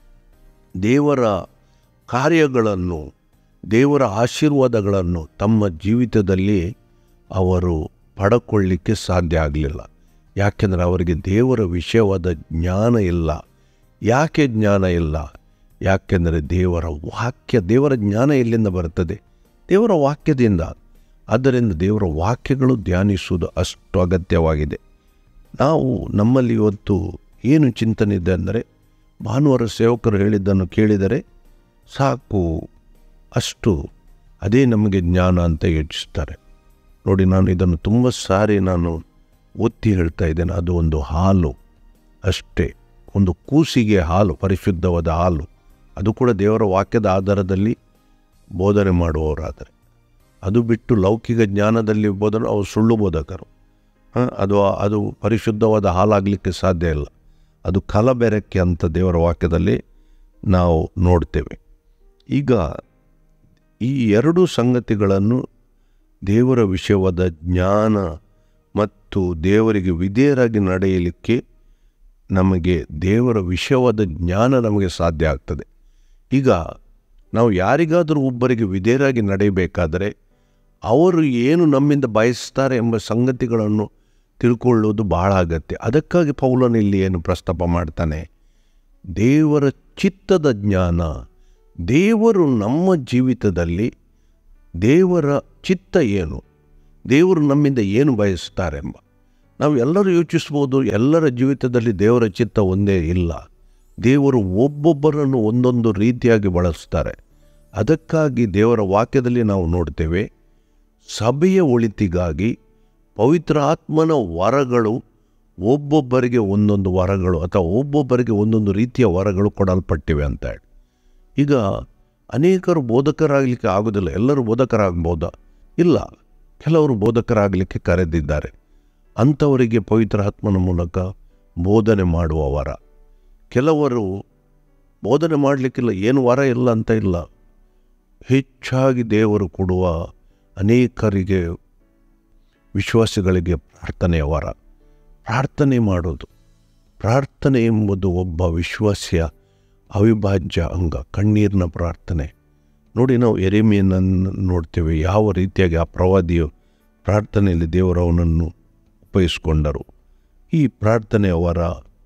ದೇವರ ಕಾರ್ಯಗಳನ್ನು, ದೇವರ ಆಶೀರ್ವಾದಗಳನ್ನು ತಮ್ಮ ಜೀವಿತದಲ್ಲಿ ಅವರು ಪಡ್ಕೊಳ್ಳಿಕ್ಕೆ ಸಾಧ್ಯ ಆಗಲಿಲ್ಲ. ಯಾಕೆಂದರೆ ಅವರಿಗೆ ದೇವರ ವಿಷಯವಾದ ಜ್ಞಾನ ಇಲ್ಲ. ಯಾಕೆ ಜ್ಞಾನ ಇಲ್ಲ? ಯಾಕೆಂದರೆ ದೇವರ ವಾಕ್ಯ, ದೇವರ ಜ್ಞಾನ ಎಲ್ಲಿಂದ ಬರುತ್ತದೆ? ದೇವರ ವಾಕ್ಯದಿಂದ. ಆದ್ದರಿಂದ ದೇವರ ವಾಕ್ಯಗಳು ಧ್ಯಾನಿಸುವುದು ಅಷ್ಟು ಅಗತ್ಯವಾಗಿದೆ. ನಾವು ನಮ್ಮಲ್ಲಿ ಇವತ್ತು ಏನು ಚಿಂತನೆ ಇದೆ ಅಂದರೆ, ಭಾನುವಾರ ಸೇವಕರು ಹೇಳಿದ್ದನ್ನು ಕೇಳಿದರೆ ಸಾಕು, ಅಷ್ಟು ಅದೇ ನಮಗೆ ಜ್ಞಾನ ಅಂತ ಯೋಚಿಸ್ತಾರೆ. ನೋಡಿ, ನಾನು ಇದನ್ನು ತುಂಬ ಸಾರಿ ಒತ್ತಿ ಹೇಳ್ತಾ ಇದ್ದೇನೆ. ಅದು ಒಂದು ಹಾಲು ಅಷ್ಟೇ, ಒಂದು ಕೂಸಿಗೆ ಹಾಲು, ಪರಿಶುದ್ಧವಾದ ಹಾಲು. ಅದು ಕೂಡ ದೇವರ ವಾಕ್ಯದ ಆಧಾರದಲ್ಲಿ ಬೋಧನೆ ಮಾಡುವವರಾದರೆ. ಅದು ಬಿಟ್ಟು ಲೌಕಿಕ ಜ್ಞಾನದಲ್ಲಿ ಬೋಧನೆ, ಅವರು ಸುಳ್ಳು ಬೋಧಕರು. ಅದು ಪರಿಶುದ್ಧವಾದ ಹಾಲಾಗಲಿಕ್ಕೆ ಸಾಧ್ಯ ಇಲ್ಲ. ಅದು ಕಲಬೆರಕೆ ಅಂತ ದೇವರ ವಾಕ್ಯದಲ್ಲಿ ನಾವು ನೋಡ್ತೇವೆ. ಈಗ ಈ ಎರಡೂ ಸಂಗತಿಗಳನ್ನು, ದೇವರ ವಿಷಯವಾದ ಜ್ಞಾನ ಮತ್ತು ದೇವರಿಗೆ ವಿಧೇಯರಾಗಿ ನಡೆಯಲಿಕ್ಕೆ ನಮಗೆ ದೇವರ ವಿಷಯವಾದ ಜ್ಞಾನ ನಮಗೆ ಸಾಧ್ಯ ಆಗ್ತದೆ. ಈಗ ನಾವು ಯಾರಿಗಾದರೂ ಒಬ್ಬರಿಗೆ ವಿಧೇಯರಾಗಿ ನಡೆಯಬೇಕಾದರೆ ಅವರು ಏನು ನಮ್ಮಿಂದ ಬಯಸ್ತಾರೆ ಎಂಬ ಸಂಗತಿಗಳನ್ನು ತಿಳ್ಕೊಳ್ಳೋದು ಬಹಳ ಅಗತ್ಯ. ಅದಕ್ಕಾಗಿ ಪೌಲನು ಇಲ್ಲಿ ಏನು ಪ್ರಸ್ತಾಪ ಮಾಡ್ತಾನೆ? ದೇವರ ಚಿತ್ತದ ಜ್ಞಾನ. ದೇವರು ನಮ್ಮ ಜೀವಿತದಲ್ಲಿ ದೇವರ ಚಿತ್ತ ಏನು, ದೇವರು ನಮ್ಮಿಂದ ಏನು ಬಯಸ್ತಾರೆಂಬ. ನಾವು ಎಲ್ಲರೂ ಯೋಚಿಸ್ಬೋದು, ಎಲ್ಲರ ಜೀವಿತದಲ್ಲಿ ದೇವರ ಚಿತ್ತ ಒಂದೇ ಇಲ್ಲ. ದೇವರು ಒಬ್ಬೊಬ್ಬರನ್ನು ಒಂದೊಂದು ರೀತಿಯಾಗಿ ಬಳಸ್ತಾರೆ. ಅದಕ್ಕಾಗಿ ದೇವರ ವಾಕ್ಯದಲ್ಲಿ ನಾವು ನೋಡ್ತೇವೆ, ಸಭೆಯ ಒಳಿತಿಗಾಗಿ ಪವಿತ್ರ ಆತ್ಮನ ವರಗಳು ಒಬ್ಬೊಬ್ಬರಿಗೆ ಒಂದೊಂದು ವರಗಳು ಅಥವಾ ಒಬ್ಬೊಬ್ಬರಿಗೆ ಒಂದೊಂದು ರೀತಿಯ ವರಗಳು ಕೊಡಲ್ಪಟ್ಟಿವೆ ಅಂತ ಹೇಳಿ. ಈಗ ಅನೇಕರು ಬೋಧಕರಾಗಲಿಕ್ಕೆ ಆಗೋದಿಲ್ಲ. ಎಲ್ಲರೂ ಬೋಧಕರಾಗ್ಬೋದಾ? ಇಲ್ಲ. ಕೆಲವರು ಬೋಧಕರಾಗಲಿಕ್ಕೆ ಕರೆದಿದ್ದಾರೆ. ಅಂಥವರಿಗೆ ಪವಿತ್ರ ಆತ್ಮನ ಮೂಲಕ ಬೋಧನೆ ಮಾಡುವ ವರ. ಕೆಲವರು ಬೋಧನೆ ಮಾಡಲಿಕ್ಕಿಲ್ಲ, ಏನು ವರ ಇಲ್ಲ ಅಂತ ಇಲ್ಲ. ಹೆಚ್ಚಾಗಿ ದೇವರು ಕೊಡುವ ಅನೇಕರಿಗೆ, ವಿಶ್ವಾಸಿಗಳಿಗೆ ಪ್ರಾರ್ಥನೆಯ ವರ. ಪ್ರಾರ್ಥನೆ ಮಾಡೋದು, ಪ್ರಾರ್ಥನೆ ಎಂಬುದು ಒಬ್ಬ ವಿಶ್ವಾಸಿಯ ಅವಿಭಾಜ್ಯ ಅಂಗ. ಕಣ್ಣೀರಿನ ಪ್ರಾರ್ಥನೆ. ನೋಡಿ, ನಾವು ಯೆರೆಮೀಯನನ್ನು ನೋಡ್ತೇವೆ, ಯಾವ ರೀತಿಯಾಗಿ ಆ ಪ್ರವಾದಿಯು ಪ್ರಾರ್ಥನೆಯಲ್ಲಿ ದೇವರವನನ್ನು ಉಪಯೋಗಿಸಿಕೊಂಡರು. ಈ ಪ್ರಾರ್ಥನೆಯ ವರ,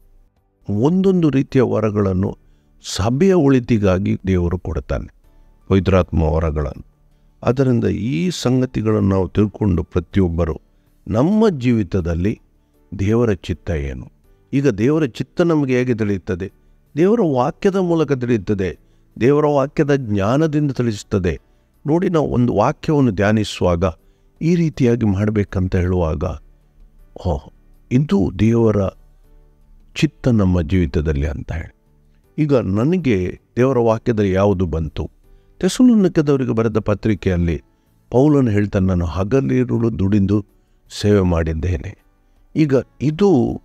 ಒಂದೊಂದು ರೀತಿಯ ವರಗಳನ್ನು ಸಭೆಯ ಒಳಿತಿಗಾಗಿ ದೇವರು ಕೊಡ್ತಾನೆ, ಪವಿತ್ರಾತ್ಮ ವರಗಳನ್ನು. ಆದ್ದರಿಂದ ಈ ಸಂಗತಿಗಳನ್ನು ನಾವು ತಿಳ್ಕೊಂಡು ಪ್ರತಿಯೊಬ್ಬರು ನಮ್ಮ ಜೀವಿತದಲ್ಲಿ ದೇವರ ಚಿತ್ತ ಏನು. ಈಗ ದೇವರ ಚಿತ್ತ ನಮಗೆ ಹೇಗೆ ತಿಳಿಯುತ್ತದೆ? ದೇವರ ವಾಕ್ಯದ ಮೂಲಕ ತಿಳಿಯುತ್ತದೆ. ದೇವರ ವಾಕ್ಯದ ಜ್ಞಾನದಿಂದ ತಿಳಿಸುತ್ತದೆ. ನೋಡಿ, ನಾವು ಒಂದು ವಾಕ್ಯವನ್ನು ಧ್ಯಾನಿಸುವಾಗ ಈ ರೀತಿಯಾಗಿ ಮಾಡಬೇಕಂತ ಹೇಳುವಾಗ, ಇದು ದೇವರ ಚಿತ್ತ ನಮ್ಮ ಜೀವಿತದಲ್ಲಿ ಅಂತ ಹೇಳಿ. ಈಗ ನನಗೆ ದೇವರ ವಾಕ್ಯದಲ್ಲಿ ಯಾವುದು ಬಂತು? ಥೆಸಲೋನಿಕದವರಿಗೆ ಬರೆದ ಪತ್ರಿಕೆಯಲ್ಲಿ ಪೌಲನು ಹೇಳ್ತಾನೆ, ನಾನು ಹಗಲಿರುಳು ದುಡಿದು ಸೇವೆ ಮಾಡಿದ್ದೇನೆ. ಈಗ ಇದು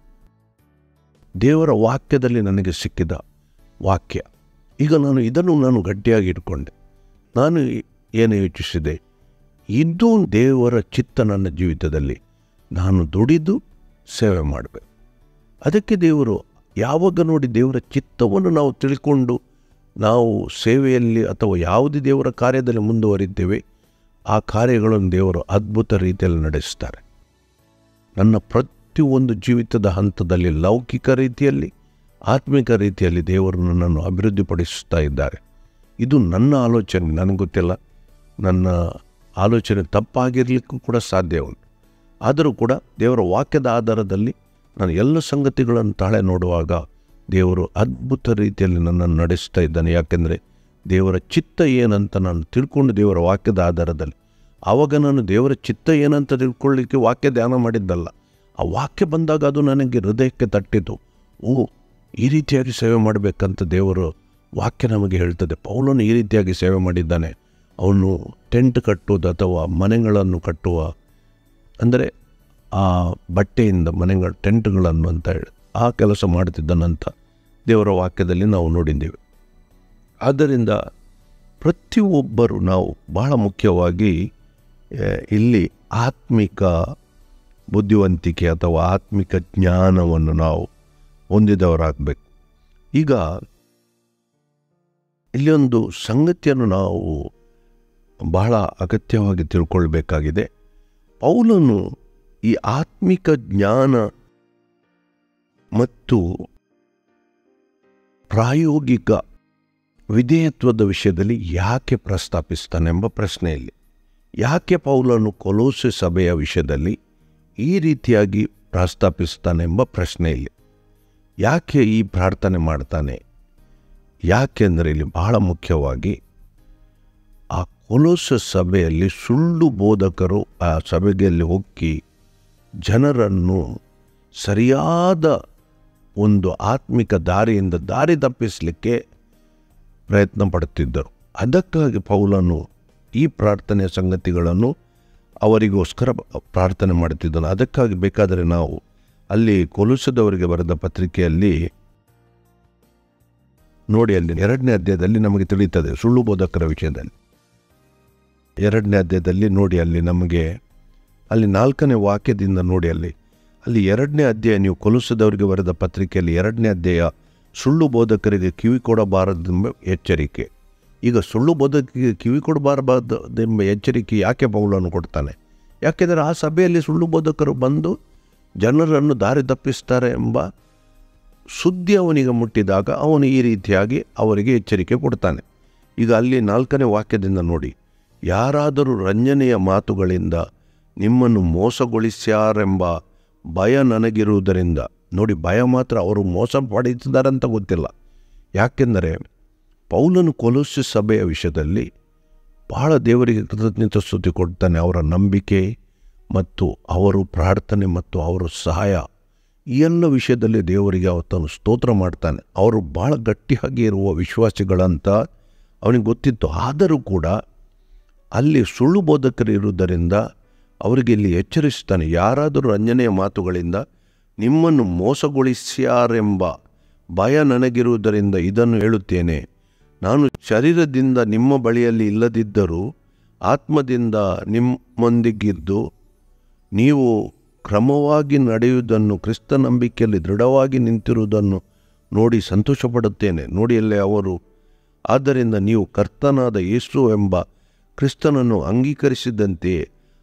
ದೇವರ ವಾಕ್ಯದಲ್ಲಿ ನನಗೆ ಸಿಕ್ಕಿದ ವಾಕ್ಯ. ಈಗ ಇದನ್ನು ಗಟ್ಟಿಯಾಗಿ ಇಟ್ಕೊಂಡೆ. ನಾನು ಏನು ಯೋಚಿಸಿದೆ? ಇದು ದೇವರ ಚಿತ್ತ ನನ್ನ ಜೀವಿತದಲ್ಲಿ. ನಾನು ದುಡಿದು ಸೇವೆ ಮಾಡಬೇಕು. ಅದಕ್ಕೆ ದೇವರು ಯಾವಾಗ ನೋಡಿ ದೇವರ ಚಿತ್ತವನ್ನು ನಾವು ತಿಳ್ಕೊಂಡು ನಾವು ಸೇವೆಯಲ್ಲಿ ಅಥವಾ ಯಾವುದೇ ದೇವರ ಕಾರ್ಯದಲ್ಲಿ ಮುಂದುವರಿದ್ದೇವೆ, ಆ ಕಾರ್ಯಗಳನ್ನು ದೇವರು ಅದ್ಭುತ ರೀತಿಯಲ್ಲಿ ನಡೆಸ್ತಾರೆ. ನನ್ನ ಪ್ರತಿಯೊಂದು ಜೀವಿತದ ಹಂತದಲ್ಲಿ ಲೌಕಿಕ ರೀತಿಯಲ್ಲಿ, ಆತ್ಮಿಕ ರೀತಿಯಲ್ಲಿ ದೇವರು ನನ್ನನ್ನು ಅಭಿವೃದ್ಧಿಪಡಿಸ್ತಾ ಇದ್ದಾರೆ. ಇದು ನನ್ನ ಆಲೋಚನೆ. ನನಗೆ ಗೊತ್ತಿಲ್ಲ, ನನ್ನ ಆಲೋಚನೆ ತಪ್ಪಾಗಿರಲಿಕ್ಕೂ ಕೂಡ ಸಾಧ್ಯ ಉಂಟು. ಆದರೂ ಕೂಡ ದೇವರ ವಾಕ್ಯದ ಆಧಾರದಲ್ಲಿ ನಾನು ಎಲ್ಲ ಸಂಗತಿಗಳನ್ನು ತಾಳೆ ನೋಡುವಾಗ ದೇವರು ಅದ್ಭುತ ರೀತಿಯಲ್ಲಿ ನನ್ನನ್ನು ನಡೆಸ್ತಾ ಇದ್ದಾನೆ. ಯಾಕೆಂದರೆ ದೇವರ ಚಿತ್ತ ಏನಂತ ನಾನು ತಿಳ್ಕೊಂಡು ದೇವರ ವಾಕ್ಯದ ಆಧಾರದಲ್ಲಿ, ಆವಾಗ ನಾನು ದೇವರ ಚಿತ್ತ ಏನಂತ ತಿಳ್ಕೊಳ್ಳಿಕ್ಕೆ ವಾಕ್ಯ ಧ್ಯಾನ ಮಾಡಿದ್ದಲ್ಲ. ಆ ವಾಕ್ಯ ಬಂದಾಗ ಅದು ನನಗೆ ಹೃದಯಕ್ಕೆ ತಟ್ಟಿತು. ಈ ರೀತಿಯಾಗಿ ಸೇವೆ ಮಾಡಬೇಕಂತ ದೇವರು ವಾಕ್ಯ ನಮಗೆ ಹೇಳ್ತದೆ. ಪೌಲನು ಈ ರೀತಿಯಾಗಿ ಸೇವೆ ಮಾಡಿದ್ದಾನೆ. ಅವನು ಟೆಂಟ್ ಕಟ್ಟುವುದು ಅಥವಾ ಮನೆಗಳನ್ನು ಕಟ್ಟುವ, ಅಂದರೆ ಆ ಬಟ್ಟೆಯಿಂದ ಮನೆಗಳ ಟೆಂಟ್ಗಳನ್ನು ಅಂತ ಹೇಳಿ ಆ ಕೆಲಸ ಮಾಡುತ್ತಿದ್ದನಂತ ದೇವರ ವಾಕ್ಯದಲ್ಲಿ ನಾವು ನೋಡಿದ್ದೇವೆ. ಆದ್ದರಿಂದ ಪ್ರತಿಯೊಬ್ಬರು ನಾವು ಬಹಳ ಮುಖ್ಯವಾಗಿ ಇಲ್ಲಿ ಆತ್ಮಿಕ ಬುದ್ಧಿವಂತಿಕೆ ಅಥವಾ ಆತ್ಮಿಕ ಜ್ಞಾನವನ್ನು ನಾವು ಹೊಂದಿದವರಾಗಬೇಕು. ಈಗ ಇಲ್ಲಿ ಒಂದು ಸಂಗತಿಯನ್ನು ನಾವು ಬಹಳ ಅಗತ್ಯವಾಗಿ ತಿಳ್ಕೊಳ್ಬೇಕಾಗಿದೆ. ಪೌಲನು ಈ ಆತ್ಮಿಕ ಜ್ಞಾನ ಮತ್ತು ಪ್ರಾಯೋಗಿಕ ವಿಧೇಯತ್ವದ ವಿಷಯದಲ್ಲಿ ಯಾಕೆ ಪ್ರಸ್ತಾಪಿಸ್ತಾನೆಂಬ ಪ್ರಶ್ನೆಯಲ್ಲಿ, ಯಾಕೆ ಪೌಲನು ಕೊಲೋಸೆ ಸಭೆಯ ವಿಷಯದಲ್ಲಿ ಈ ರೀತಿಯಾಗಿ ಪ್ರಸ್ತಾಪಿಸ್ತಾನೆಂಬ ಪ್ರಶ್ನೆಯಲ್ಲಿ, ಯಾಕೆ ಈ ಪ್ರಾರ್ಥನೆ ಮಾಡ್ತಾನೆ? ಯಾಕೆಂದರೆ ಇಲ್ಲಿ ಬಹಳ ಮುಖ್ಯವಾಗಿ ಆ ಕೊಲೋಸೆ ಸಭೆಯಲ್ಲಿ ಸುಳ್ಳು ಬೋಧಕರು ಆ ಸಭೆಯಲ್ಲಿ ಹೋಗಿ ಜನರನ್ನು ಸರಿಯಾದ ಒಂದು ಆತ್ಮಿಕ ದಾರಿಯಿಂದ ದಾರಿ ತಪ್ಪಿಸಲಿಕ್ಕೆ ಪ್ರಯತ್ನ ಪಡುತ್ತಿದ್ದರು. ಅದಕ್ಕಾಗಿ ಪೌಲನು ಈ ಪ್ರಾರ್ಥನೆಯ ಸಂಗತಿಗಳನ್ನು ಅವರಿಗೋಸ್ಕರ ಪ್ರಾರ್ಥನೆ ಮಾಡುತ್ತಿದ್ದನು. ಅದಕ್ಕಾಗಿ ಬೇಕಾದರೆ ನಾವು ಅಲ್ಲಿ ಕೊಲೋಸದವರಿಗೆ ಬರೆದ ಪತ್ರಿಕೆಯಲ್ಲಿ ನೋಡಿ, ಅಲ್ಲಿ 2ನೇ ಅಧ್ಯಾಯದಲ್ಲಿ ನಮಗೆ ತಿಳಿಯುತ್ತದೆ ಸುಳ್ಳು ಬೋಧಕರ ವಿಷಯದಲ್ಲಿ. 2ನೇ ಅಧ್ಯಾಯದಲ್ಲಿ ನೋಡಿ, ಅಲ್ಲಿ ನಮಗೆ ಅಲ್ಲಿ 4ನೇ ವಾಕ್ಯದಿಂದ ನೋಡಿ, ಅಲ್ಲಿ 2ನೇ ಅಧ್ಯಾಯ, ನೀವು ಕೊಲೋಸದವರಿಗೆ ಬರೆದ ಪತ್ರಿಕೆಯಲ್ಲಿ 2ನೇ ಅಧ್ಯಾಯ, ಸುಳ್ಳು ಬೋಧಕರಿಗೆ ಕಿವಿ ಕೊಡಬಾರದೆಂಬ ಎಚ್ಚರಿಕೆ. ಈಗ ಸುಳ್ಳು ಬೋಧಕರಿಗೆ ಕಿವಿ ಕೊಡಬಾರದೆಂಬ ಎಚ್ಚರಿಕೆ ಯಾಕೆ ಪೌಲನು ಕೊಡ್ತಾನೆ? ಯಾಕೆಂದರೆ ಆ ಸಭೆಯಲ್ಲಿ ಸುಳ್ಳು ಬೋಧಕರು ಬಂದು ಜನರನ್ನು ದಾರಿ ತಪ್ಪಿಸ್ತಾರೆ ಎಂಬ ಸುದ್ದಿ ಅವನಿಗೆ ಮುಟ್ಟಿದಾಗ ಅವನು ಈ ರೀತಿಯಾಗಿ ಅವರಿಗೆ ಎಚ್ಚರಿಕೆ ಕೊಡ್ತಾನೆ. ಈಗ ಅಲ್ಲಿ 4ನೇ ವಾಕ್ಯದಿಂದ ನೋಡಿ, ಯಾರಾದರೂ ರಂಜನೆಯ ಮಾತುಗಳಿಂದ ನಿಮ್ಮನ್ನು ಮೋಸಗೊಳಿಸ್ಯಾರೆಂಬ ಭಯ ನನಗಿರುವುದರಿಂದ. ನೋಡಿ, ಭಯ ಮಾತ್ರ, ಅವರು ಮೋಸ ಪಡಿಸಿದಾರಂತ ಗೊತ್ತಿಲ್ಲ. ಯಾಕೆಂದರೆ ಪೌಲನು ಕೊಲೋಸೆ ಸಭೆಯ ವಿಷಯದಲ್ಲಿ ಬಹಳ ದೇವರಿಗೆ ಕೃತಜ್ಞತೆ ಸ್ತುತಿ ಕೊಡ್ತಾನೆ. ಅವರ ನಂಬಿಕೆ ಮತ್ತು ಅವರು ಪ್ರಾರ್ಥನೆ ಮತ್ತು ಅವರ ಸಹಾಯ, ಈ ಎಲ್ಲ ವಿಷಯದಲ್ಲಿ ದೇವರಿಗೆ ಅವತ್ತನ್ನು ಸ್ತೋತ್ರ ಮಾಡ್ತಾನೆ. ಅವರು ಭಾಳ ಗಟ್ಟಿಯಾಗಿ ಇರುವ ವಿಶ್ವಾಸಿಗಳಂತ ಅವನಿಗೆ ಗೊತ್ತಿತ್ತು. ಆದರೂ ಕೂಡ ಅಲ್ಲಿ ಸುಳ್ಳು ಬೋಧಕರು ಇರುವುದರಿಂದ ಅವರಿಗೆ ಇಲ್ಲಿ ಎಚ್ಚರಿಸ್ತಾನೆ. ಯಾರಾದರೂ ರಂಜನೆಯ ಮಾತುಗಳಿಂದ ನಿಮ್ಮನ್ನು ಮೋಸಗೊಳಿಸ್ಯಾರೆಂಬ ಭಯ ನನಗಿರುವುದರಿಂದ ಇದನ್ನು ಹೇಳುತ್ತೇನೆ. ನಾನು ಶರೀರದಿಂದ ನಿಮ್ಮ ಬಳಿಯಲ್ಲಿ ಇಲ್ಲದಿದ್ದರೂ ಆತ್ಮದಿಂದ ನಿಮ್ಮೊಂದಿಗಿದ್ದು ನೀವು ಕ್ರಮವಾಗಿ ನಡೆಯುವುದನ್ನು, ಕ್ರಿಸ್ತ ನಂಬಿಕೆಯಲ್ಲಿ ದೃಢವಾಗಿ ನಿಂತಿರುವುದನ್ನು ನೋಡಿ ಸಂತೋಷಪಡುತ್ತೇನೆ. ನೋಡಿ, ಅಲ್ಲೇ ಅವರು, ಆದ್ದರಿಂದ ನೀವು ಕರ್ತನಾದ ಯೇಸು ಎಂಬ ಕ್ರಿಸ್ತನನ್ನು ಅಂಗೀಕರಿಸಿದಂತೆಯೇ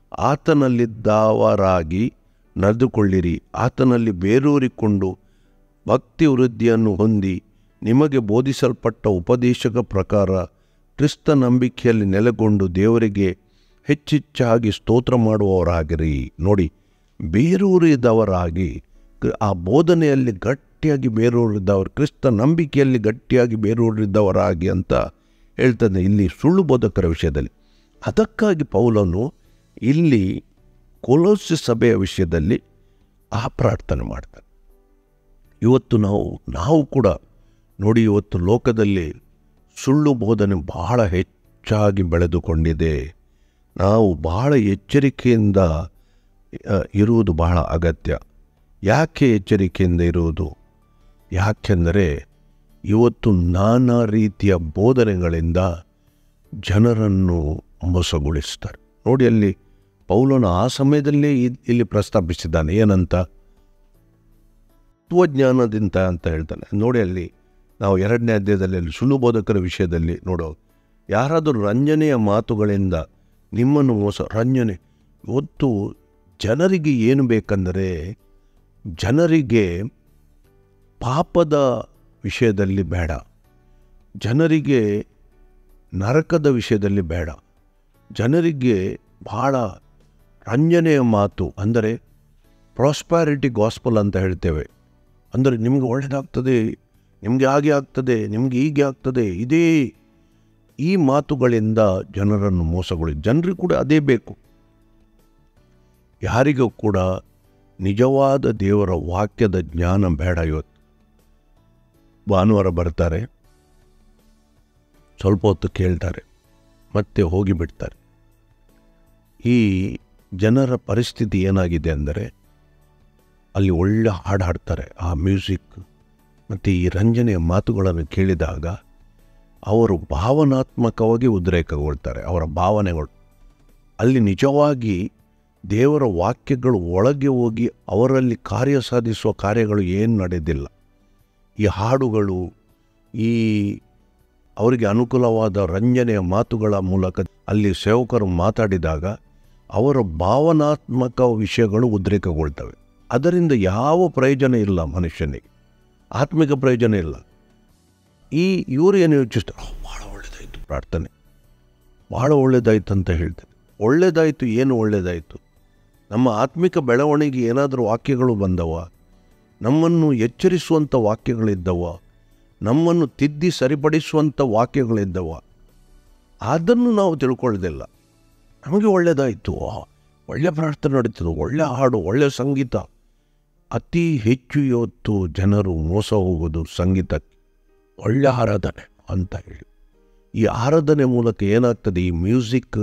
ಆತನಲ್ಲಿದ್ದವರಾಗಿ ನಡೆದುಕೊಳ್ಳಿರಿ. ಆತನಲ್ಲಿ ಬೇರೂರಿಕೊಂಡು ಭಕ್ತಿ ವೃದ್ಧಿಯನ್ನು ಹೊಂದಿ ನಿಮಗೆ ಬೋಧಿಸಲ್ಪಟ್ಟ ಉಪದೇಶದ ಪ್ರಕಾರ ಕ್ರಿಸ್ತ ನಂಬಿಕೆಯಲ್ಲಿ ನೆಲೆಗೊಂಡು ದೇವರಿಗೆ ಹೆಚ್ಚೆಚ್ಚಾಗಿ ಸ್ತೋತ್ರ ಮಾಡುವವರಾಗಿರಿ. ನೋಡಿ, ಬೇರೂರಿದವರಾಗಿ, ಆ ಬೋಧನೆಯಲ್ಲಿ ಗಟ್ಟಿಯಾಗಿ ಬೇರೂರಿದವರು, ಕ್ರಿಸ್ತ ನಂಬಿಕೆಯಲ್ಲಿ ಗಟ್ಟಿಯಾಗಿ ಬೇರೂರಿದವರಾಗಿ ಅಂತ ಹೇಳ್ತಾನೆ ಇಲ್ಲಿ ಸುಳ್ಳು ಬೋಧಕರ ವಿಷಯದಲ್ಲಿ. ಅದಕ್ಕಾಗಿ ಪೌಲನು ಇಲ್ಲಿ ಕೊಲೋಸೆ ಸಭೆಯ ವಿಷಯದಲ್ಲಿ ಆ ಪ್ರಾರ್ಥನೆ ಮಾಡ್ತಾನೆ. ಇವತ್ತು ನಾವು ಕೂಡ ನೋಡಿ, ಇವತ್ತು ಲೋಕದಲ್ಲಿ ಸುಳ್ಳು ಬೋಧನೆ ಬಹಳ ಹೆಚ್ಚಾಗಿ ಬೆಳೆದುಕೊಂಡಿದೆ. ನಾವು ಬಹಳ ಎಚ್ಚರಿಕೆಯಿಂದ ಇರುವುದು ಬಹಳ ಅಗತ್ಯ. ಯಾಕೆ ಎಚ್ಚರಿಕೆಯಿಂದ ಇರುವುದು? ಯಾಕೆಂದರೆ ಇವತ್ತು ನಾನಾ ರೀತಿಯ ಬೋಧನೆಗಳಿಂದ ಜನರನ್ನು ಮೋಸಗೊಳಿಸ್ತಾರೆ. ನೋಡಿ, ಅಲ್ಲಿ ಪೌಲನು ಆ ಸಮಯದಲ್ಲೇ ಇಲ್ಲಿ ಪ್ರಸ್ತಾಪಿಸಿದ್ದಾನೆ. ಏನಂತ? ತತ್ವಜ್ಞಾನದಿಂದ ಅಂತ ಹೇಳ್ತಾನೆ. ನೋಡಿ, ಅಲ್ಲಿ ನಾವು 2ನೇ ಅಧ್ಯಾಯದಲ್ಲಿ ಸುಳ್ಳು ಬೋಧಕರ ವಿಷಯದಲ್ಲಿ ನೋಡೋ, ಯಾರಾದರೂ ರಂಜನೆಯ ಮಾತುಗಳಿಂದ ನಿಮ್ಮನ್ನು ರಂಜನೆ. ಇವತ್ತು ಜನರಿಗೆ ಏನು ಬೇಕಂದರೆ, ಜನರಿಗೆ ಪಾಪದ ವಿಷಯದಲ್ಲಿ ಬೇಡ, ಜನರಿಗೆ ನರಕದ ವಿಷಯದಲ್ಲಿ ಬೇಡ, ಜನರಿಗೆ ಬಹಳ ರಂಜನೆಯ ಮಾತು, ಅಂದರೆ ಪ್ರಾಸ್ಪ್ಯಾರಿಟಿ ಗಾಸ್ಪಲ್ ಅಂತ ಹೇಳ್ತೇವೆ. ಅಂದರೆ ನಿಮಗೆ ಒಳ್ಳೆಯದಾಗ್ತದೆ, ನಿಮಗೆ ಹಾಗೆ ಆಗ್ತದೆ, ನಿಮಗೆ ಹೀಗೆ ಆಗ್ತದೆ, ಇದೇ ಈ ಮಾತುಗಳಿಂದ ಜನರನ್ನು ಮೋಸಗೊಳಿಸಿ, ಜನರಿಗೆ ಕೂಡ ಅದೇ ಬೇಕು. ಯಾರಿಗೂ ಕೂಡ ನಿಜವಾದ ದೇವರ ವಾಕ್ಯದ ಜ್ಞಾನ ಬೇಡ. ಇವತ್ತು ಭಾನುವಾರ ಬರ್ತಾರೆ, ಸ್ವಲ್ಪ ಹೊತ್ತು ಕೇಳ್ತಾರೆ, ಮತ್ತೆ ಹೋಗಿಬಿಡ್ತಾರೆ. ಈ ಜನರ ಪರಿಸ್ಥಿತಿ ಏನಾಗಿದೆ ಅಂದರೆ, ಅಲ್ಲಿ ಒಳ್ಳೆ ಹಾಡು ಹಾಡ್ತಾರೆ, ಆ ಮ್ಯೂಸಿಕ್ ಮತ್ತು ಈ ರಂಜನೆಯ ಮಾತುಗಳನ್ನು ಕೇಳಿದಾಗ ಅವರು ಭಾವನಾತ್ಮಕವಾಗಿ ಉದ್ರೇಕಗೊಳ್ತಾರೆ. ಅವರ ಭಾವನೆಗಳು ಅಲ್ಲಿ ನಿಜವಾಗಿ ದೇವರ ವಾಕ್ಯಗಳು ಒಳಗೆ ಹೋಗಿ ಅವರಲ್ಲಿ ಕಾರ್ಯ ಸಾಧಿಸುವ ಕಾರ್ಯಗಳು ಏನು ನಡೆದಿಲ್ಲ. ಈ ಹಾಡುಗಳು, ಈ ಅವರಿಗೆ ಅನುಕೂಲವಾದ ರಂಜನೆಯ ಮಾತುಗಳ ಮೂಲಕ ಅಲ್ಲಿ ಸೇವಕರು ಮಾತಾಡಿದಾಗ ಅವರ ಭಾವನಾತ್ಮಕ ವಿಷಯಗಳು ಉದ್ರೇಕಗೊಳ್ತವೆ. ಅದರಿಂದ ಯಾವ ಪ್ರಯೋಜನ ಇಲ್ಲ ಮನುಷ್ಯನಿಗೆ, ಆತ್ಮಿಕ ಪ್ರಯೋಜನ ಇಲ್ಲ. ಇವರು ಏನು ಯೋಚಿಸ್ತಾರೆ, ಭಾಳ ಒಳ್ಳೆಯದಾಯಿತು ಪ್ರಾರ್ಥನೆ, ಭಾಳ ಒಳ್ಳೆಯದಾಯ್ತು ಅಂತ ಹೇಳ್ತಾರೆ. ಒಳ್ಳೆಯದಾಯಿತು, ಏನು ಒಳ್ಳೆಯದಾಯಿತು? ನಮ್ಮ ಆತ್ಮಿಕ ಬೆಳವಣಿಗೆ ಏನಾದರೂ ವಾಕ್ಯಗಳು ಬಂದವ, ನಮ್ಮನ್ನು ಎಚ್ಚರಿಸುವಂಥ ವಾಕ್ಯಗಳಿದ್ದವ, ನಮ್ಮನ್ನು ತಿದ್ದಿ ಸರಿಪಡಿಸುವಂಥ ವಾಕ್ಯಗಳಿದ್ದವ, ಅದನ್ನು ನಾವು ತಿಳ್ಕೊಳ್ಳೋದಿಲ್ಲ. ನಮಗೆ ಒಳ್ಳೆಯದಾಯಿತು, ಒಳ್ಳೆಯ ಪ್ರಾರ್ಥನೆ ನಡೀತದೆ, ಒಳ್ಳೆಯ ಹಾಡು, ಒಳ್ಳೆಯ ಸಂಗೀತ. ಅತಿ ಹೆಚ್ಚು ಇವತ್ತು ಜನರು ಮೋಸ ಹೋಗೋದು ಸಂಗೀತಕ್ಕೆ, ಒಳ್ಳೆಯ ಆರಾಧನೆ ಅಂತ ಹೇಳಿ. ಈ ಆರಾಧನೆ ಮೂಲಕ ಏನಾಗ್ತದೆ, ಈ ಮ್ಯೂಸಿಕ್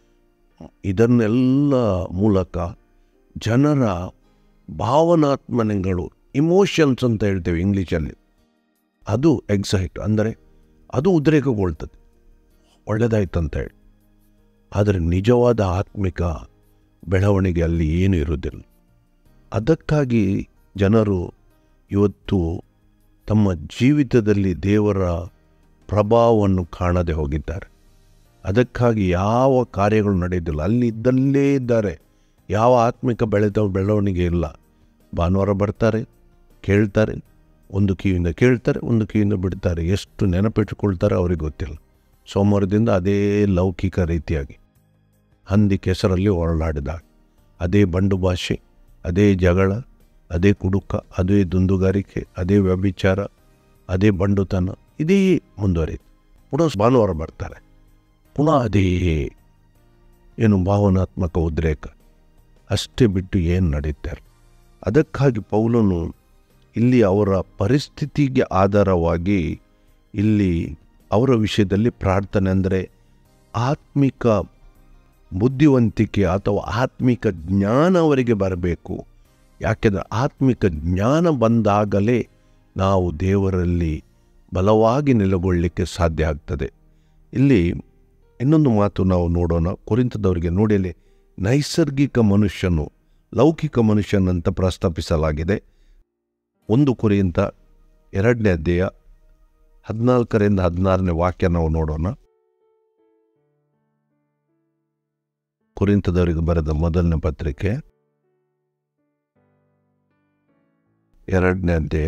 ಇದನ್ನೆಲ್ಲ ಮೂಲಕ ಜನರ ಭಾವನಾತ್ಮನೆಗಳು, ಇಮೋಷನ್ಸ್ ಅಂತ ಹೇಳ್ತೇವೆ ಇಂಗ್ಲೀಷಲ್ಲಿ, ಅದು ಎಕ್ಸೈಟ್ ಅಂದರೆ ಅದು ಉದ್ರೇಕಗೊಳ್ತದೆ, ಒಳ್ಳೆಯದಾಯ್ತು ಅಂತ ಹೇಳಿ. ಆದರೆ ನಿಜವಾದ ಆತ್ಮಿಕ ಬೆಳವಣಿಗೆ ಅಲ್ಲಿ ಏನೂ ಇರುವುದಿಲ್ಲ. ಅದಕ್ಕಾಗಿ ಜನರು ಇವತ್ತು ತಮ್ಮ ಜೀವಿತದಲ್ಲಿ ದೇವರ ಪ್ರಭಾವವನ್ನು ಕಾಣದೆ ಹೋಗಿದ್ದಾರೆ. ಅದಕ್ಕಾಗಿ ಯಾವ ಕಾರ್ಯಗಳು ನಡೆಯೋದಿಲ್ಲ, ಅಲ್ಲಿ ಇದ್ದಲ್ಲೇ ಇದ್ದಾರೆ. ಯಾವ ಆತ್ಮಿಕ ಬೆಳವಣಿಗೆ ಇಲ್ಲ. ಭಾನುವಾರ ಬರ್ತಾರೆ, ಕೇಳ್ತಾರೆ, ಒಂದು ಕಿವಿಯಿಂದ ಕೇಳ್ತಾರೆ, ಒಂದು ಕಿವಿಯಿಂದ ಬಿಡ್ತಾರೆ. ಎಷ್ಟು ನೆನಪಿಟ್ಟುಕೊಳ್ತಾರೆ ಅವ್ರಿಗೆ ಗೊತ್ತಿಲ್ಲ. ಸೋಮವಾರದಿಂದ ಅದೇ ಲೌಕಿಕ ರೀತಿಯಾಗಿ ಹಂದಿ ಕೆಸರಲ್ಲಿ ಹೊರಳಾಡಿದಾಗ ಅದೇ ಬಂಡು ಭಾಷೆ, ಅದೇ ಜಗಳ, ಅದೇ ಕುಡುಕ, ಅದೇ ದುಂದುಗಾರಿಕೆ, ಅದೇ ವ್ಯಭಿಚಾರ, ಅದೇ ಬಂಡುತನ, ಇದೇ ಮುಂದುವರಿಯುತ್ತೆ. ಪುನಃ ಭಾನುವಾರ ಬರ್ತಾರೆ, ಪುನಃ ಅದೇ ಏನು ಭಾವನಾತ್ಮಕ ಉದ್ರೇಕ, ಅಷ್ಟೇ ಬಿಟ್ಟು ಏನು ನಡೀತಾರೆ. ಅದಕ್ಕಾಗಿ ಪೌಲನು ಇಲ್ಲಿ ಅವರ ಪರಿಸ್ಥಿತಿಗೆ ಆಧಾರವಾಗಿ ಇಲ್ಲಿ ಅವರ ವಿಷಯದಲ್ಲಿ ಪ್ರಾರ್ಥನೆ ಅಂದರೆ ಆತ್ಮಿಕ ಬುದ್ಧಿವಂತಿಕೆ ಅಥವಾ ಆತ್ಮಿಕ ಜ್ಞಾನ ಅವರಿಗೆ ಬರಬೇಕು. ಯಾಕೆಂದರೆ ಆತ್ಮಿಕ ಜ್ಞಾನ ಬಂದಾಗಲೇ ನಾವು ದೇವರಲ್ಲಿ ಬಲವಾಗಿ ನೆಲೆಗೊಳ್ಳಲಿಕ್ಕೆ ಸಾಧ್ಯ ಆಗ್ತದೆ. ಇಲ್ಲಿ ಇನ್ನೊಂದು ಮಾತು ನಾವು ನೋಡೋಣ. ಕೊರಿಂಥದವರಿಗೆ ನೋಡಿ, ಅಲ್ಲಿ ನೈಸರ್ಗಿಕ ಮನುಷ್ಯನು, ಲೌಕಿಕ ಮನುಷ್ಯನಂತ ಪ್ರಸ್ತಾಪಿಸಲಾಗಿದೆ. 1 ಕೊರಿಂಥ 2ನೇ ಅಧ್ಯಾಯ 14ರಿಂದ 16ನೇ ವಾಕ್ಯ ನಾವು ನೋಡೋಣ. ಕೊರಿಂಥದವರಿಗೆ ಬರೆದ ಮೊದಲನೇ ಪತ್ರಿಕೆ 2ನೇ ಅಧ್ಯಾಯ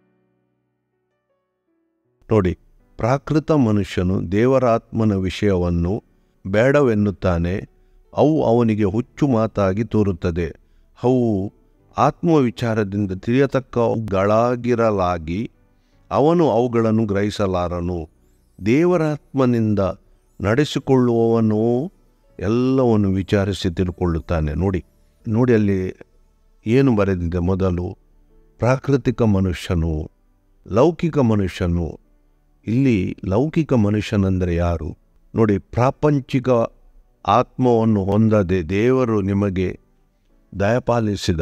ನೋಡಿ. ಪ್ರಾಕೃತ ಮನುಷ್ಯನು ದೇವರ ಆತ್ಮನ ವಿಷಯವನ್ನು ಬೇಡವೆನ್ನುತ್ತಾನೆ, ಅವು ಅವನಿಗೆ ಹುಚ್ಚು ಮಾತಾಗಿ ತೋರುತ್ತದೆ. ಅವು ಆತ್ಮವಿಚಾರದಿಂದ ತಿಳಿಯತಕ್ಕವುಗಳಾಗಿರಲಾಗಿ ಅವನು ಅವುಗಳನ್ನು ಗ್ರಹಿಸಲಾರನು. ದೇವರಾತ್ಮನಿಂದ ನಡೆಸಿಕೊಳ್ಳುವವನು ಎಲ್ಲವನ್ನು ವಿಚಾರಿಸಿ ತಿಳ್ಕೊಳ್ಳುತ್ತಾನೆ. ನೋಡಿ ಅಲ್ಲಿ ಏನು ಬರೆದಿದೆ. ಮೊದಲು ಪ್ರಾಕೃತಿಕ ಮನುಷ್ಯನು, ಲೌಕಿಕ ಮನುಷ್ಯನು. ಇಲ್ಲಿ ಲೌಕಿಕ ಮನುಷ್ಯನೆಂದರೆ ಯಾರು ನೋಡಿ. ಪ್ರಾಪಂಚಿಕ ಆತ್ಮವನ್ನು ಹೊಂದದೆ ದೇವರು ನಿಮಗೆ ದಯಪಾಲಿಸಿದ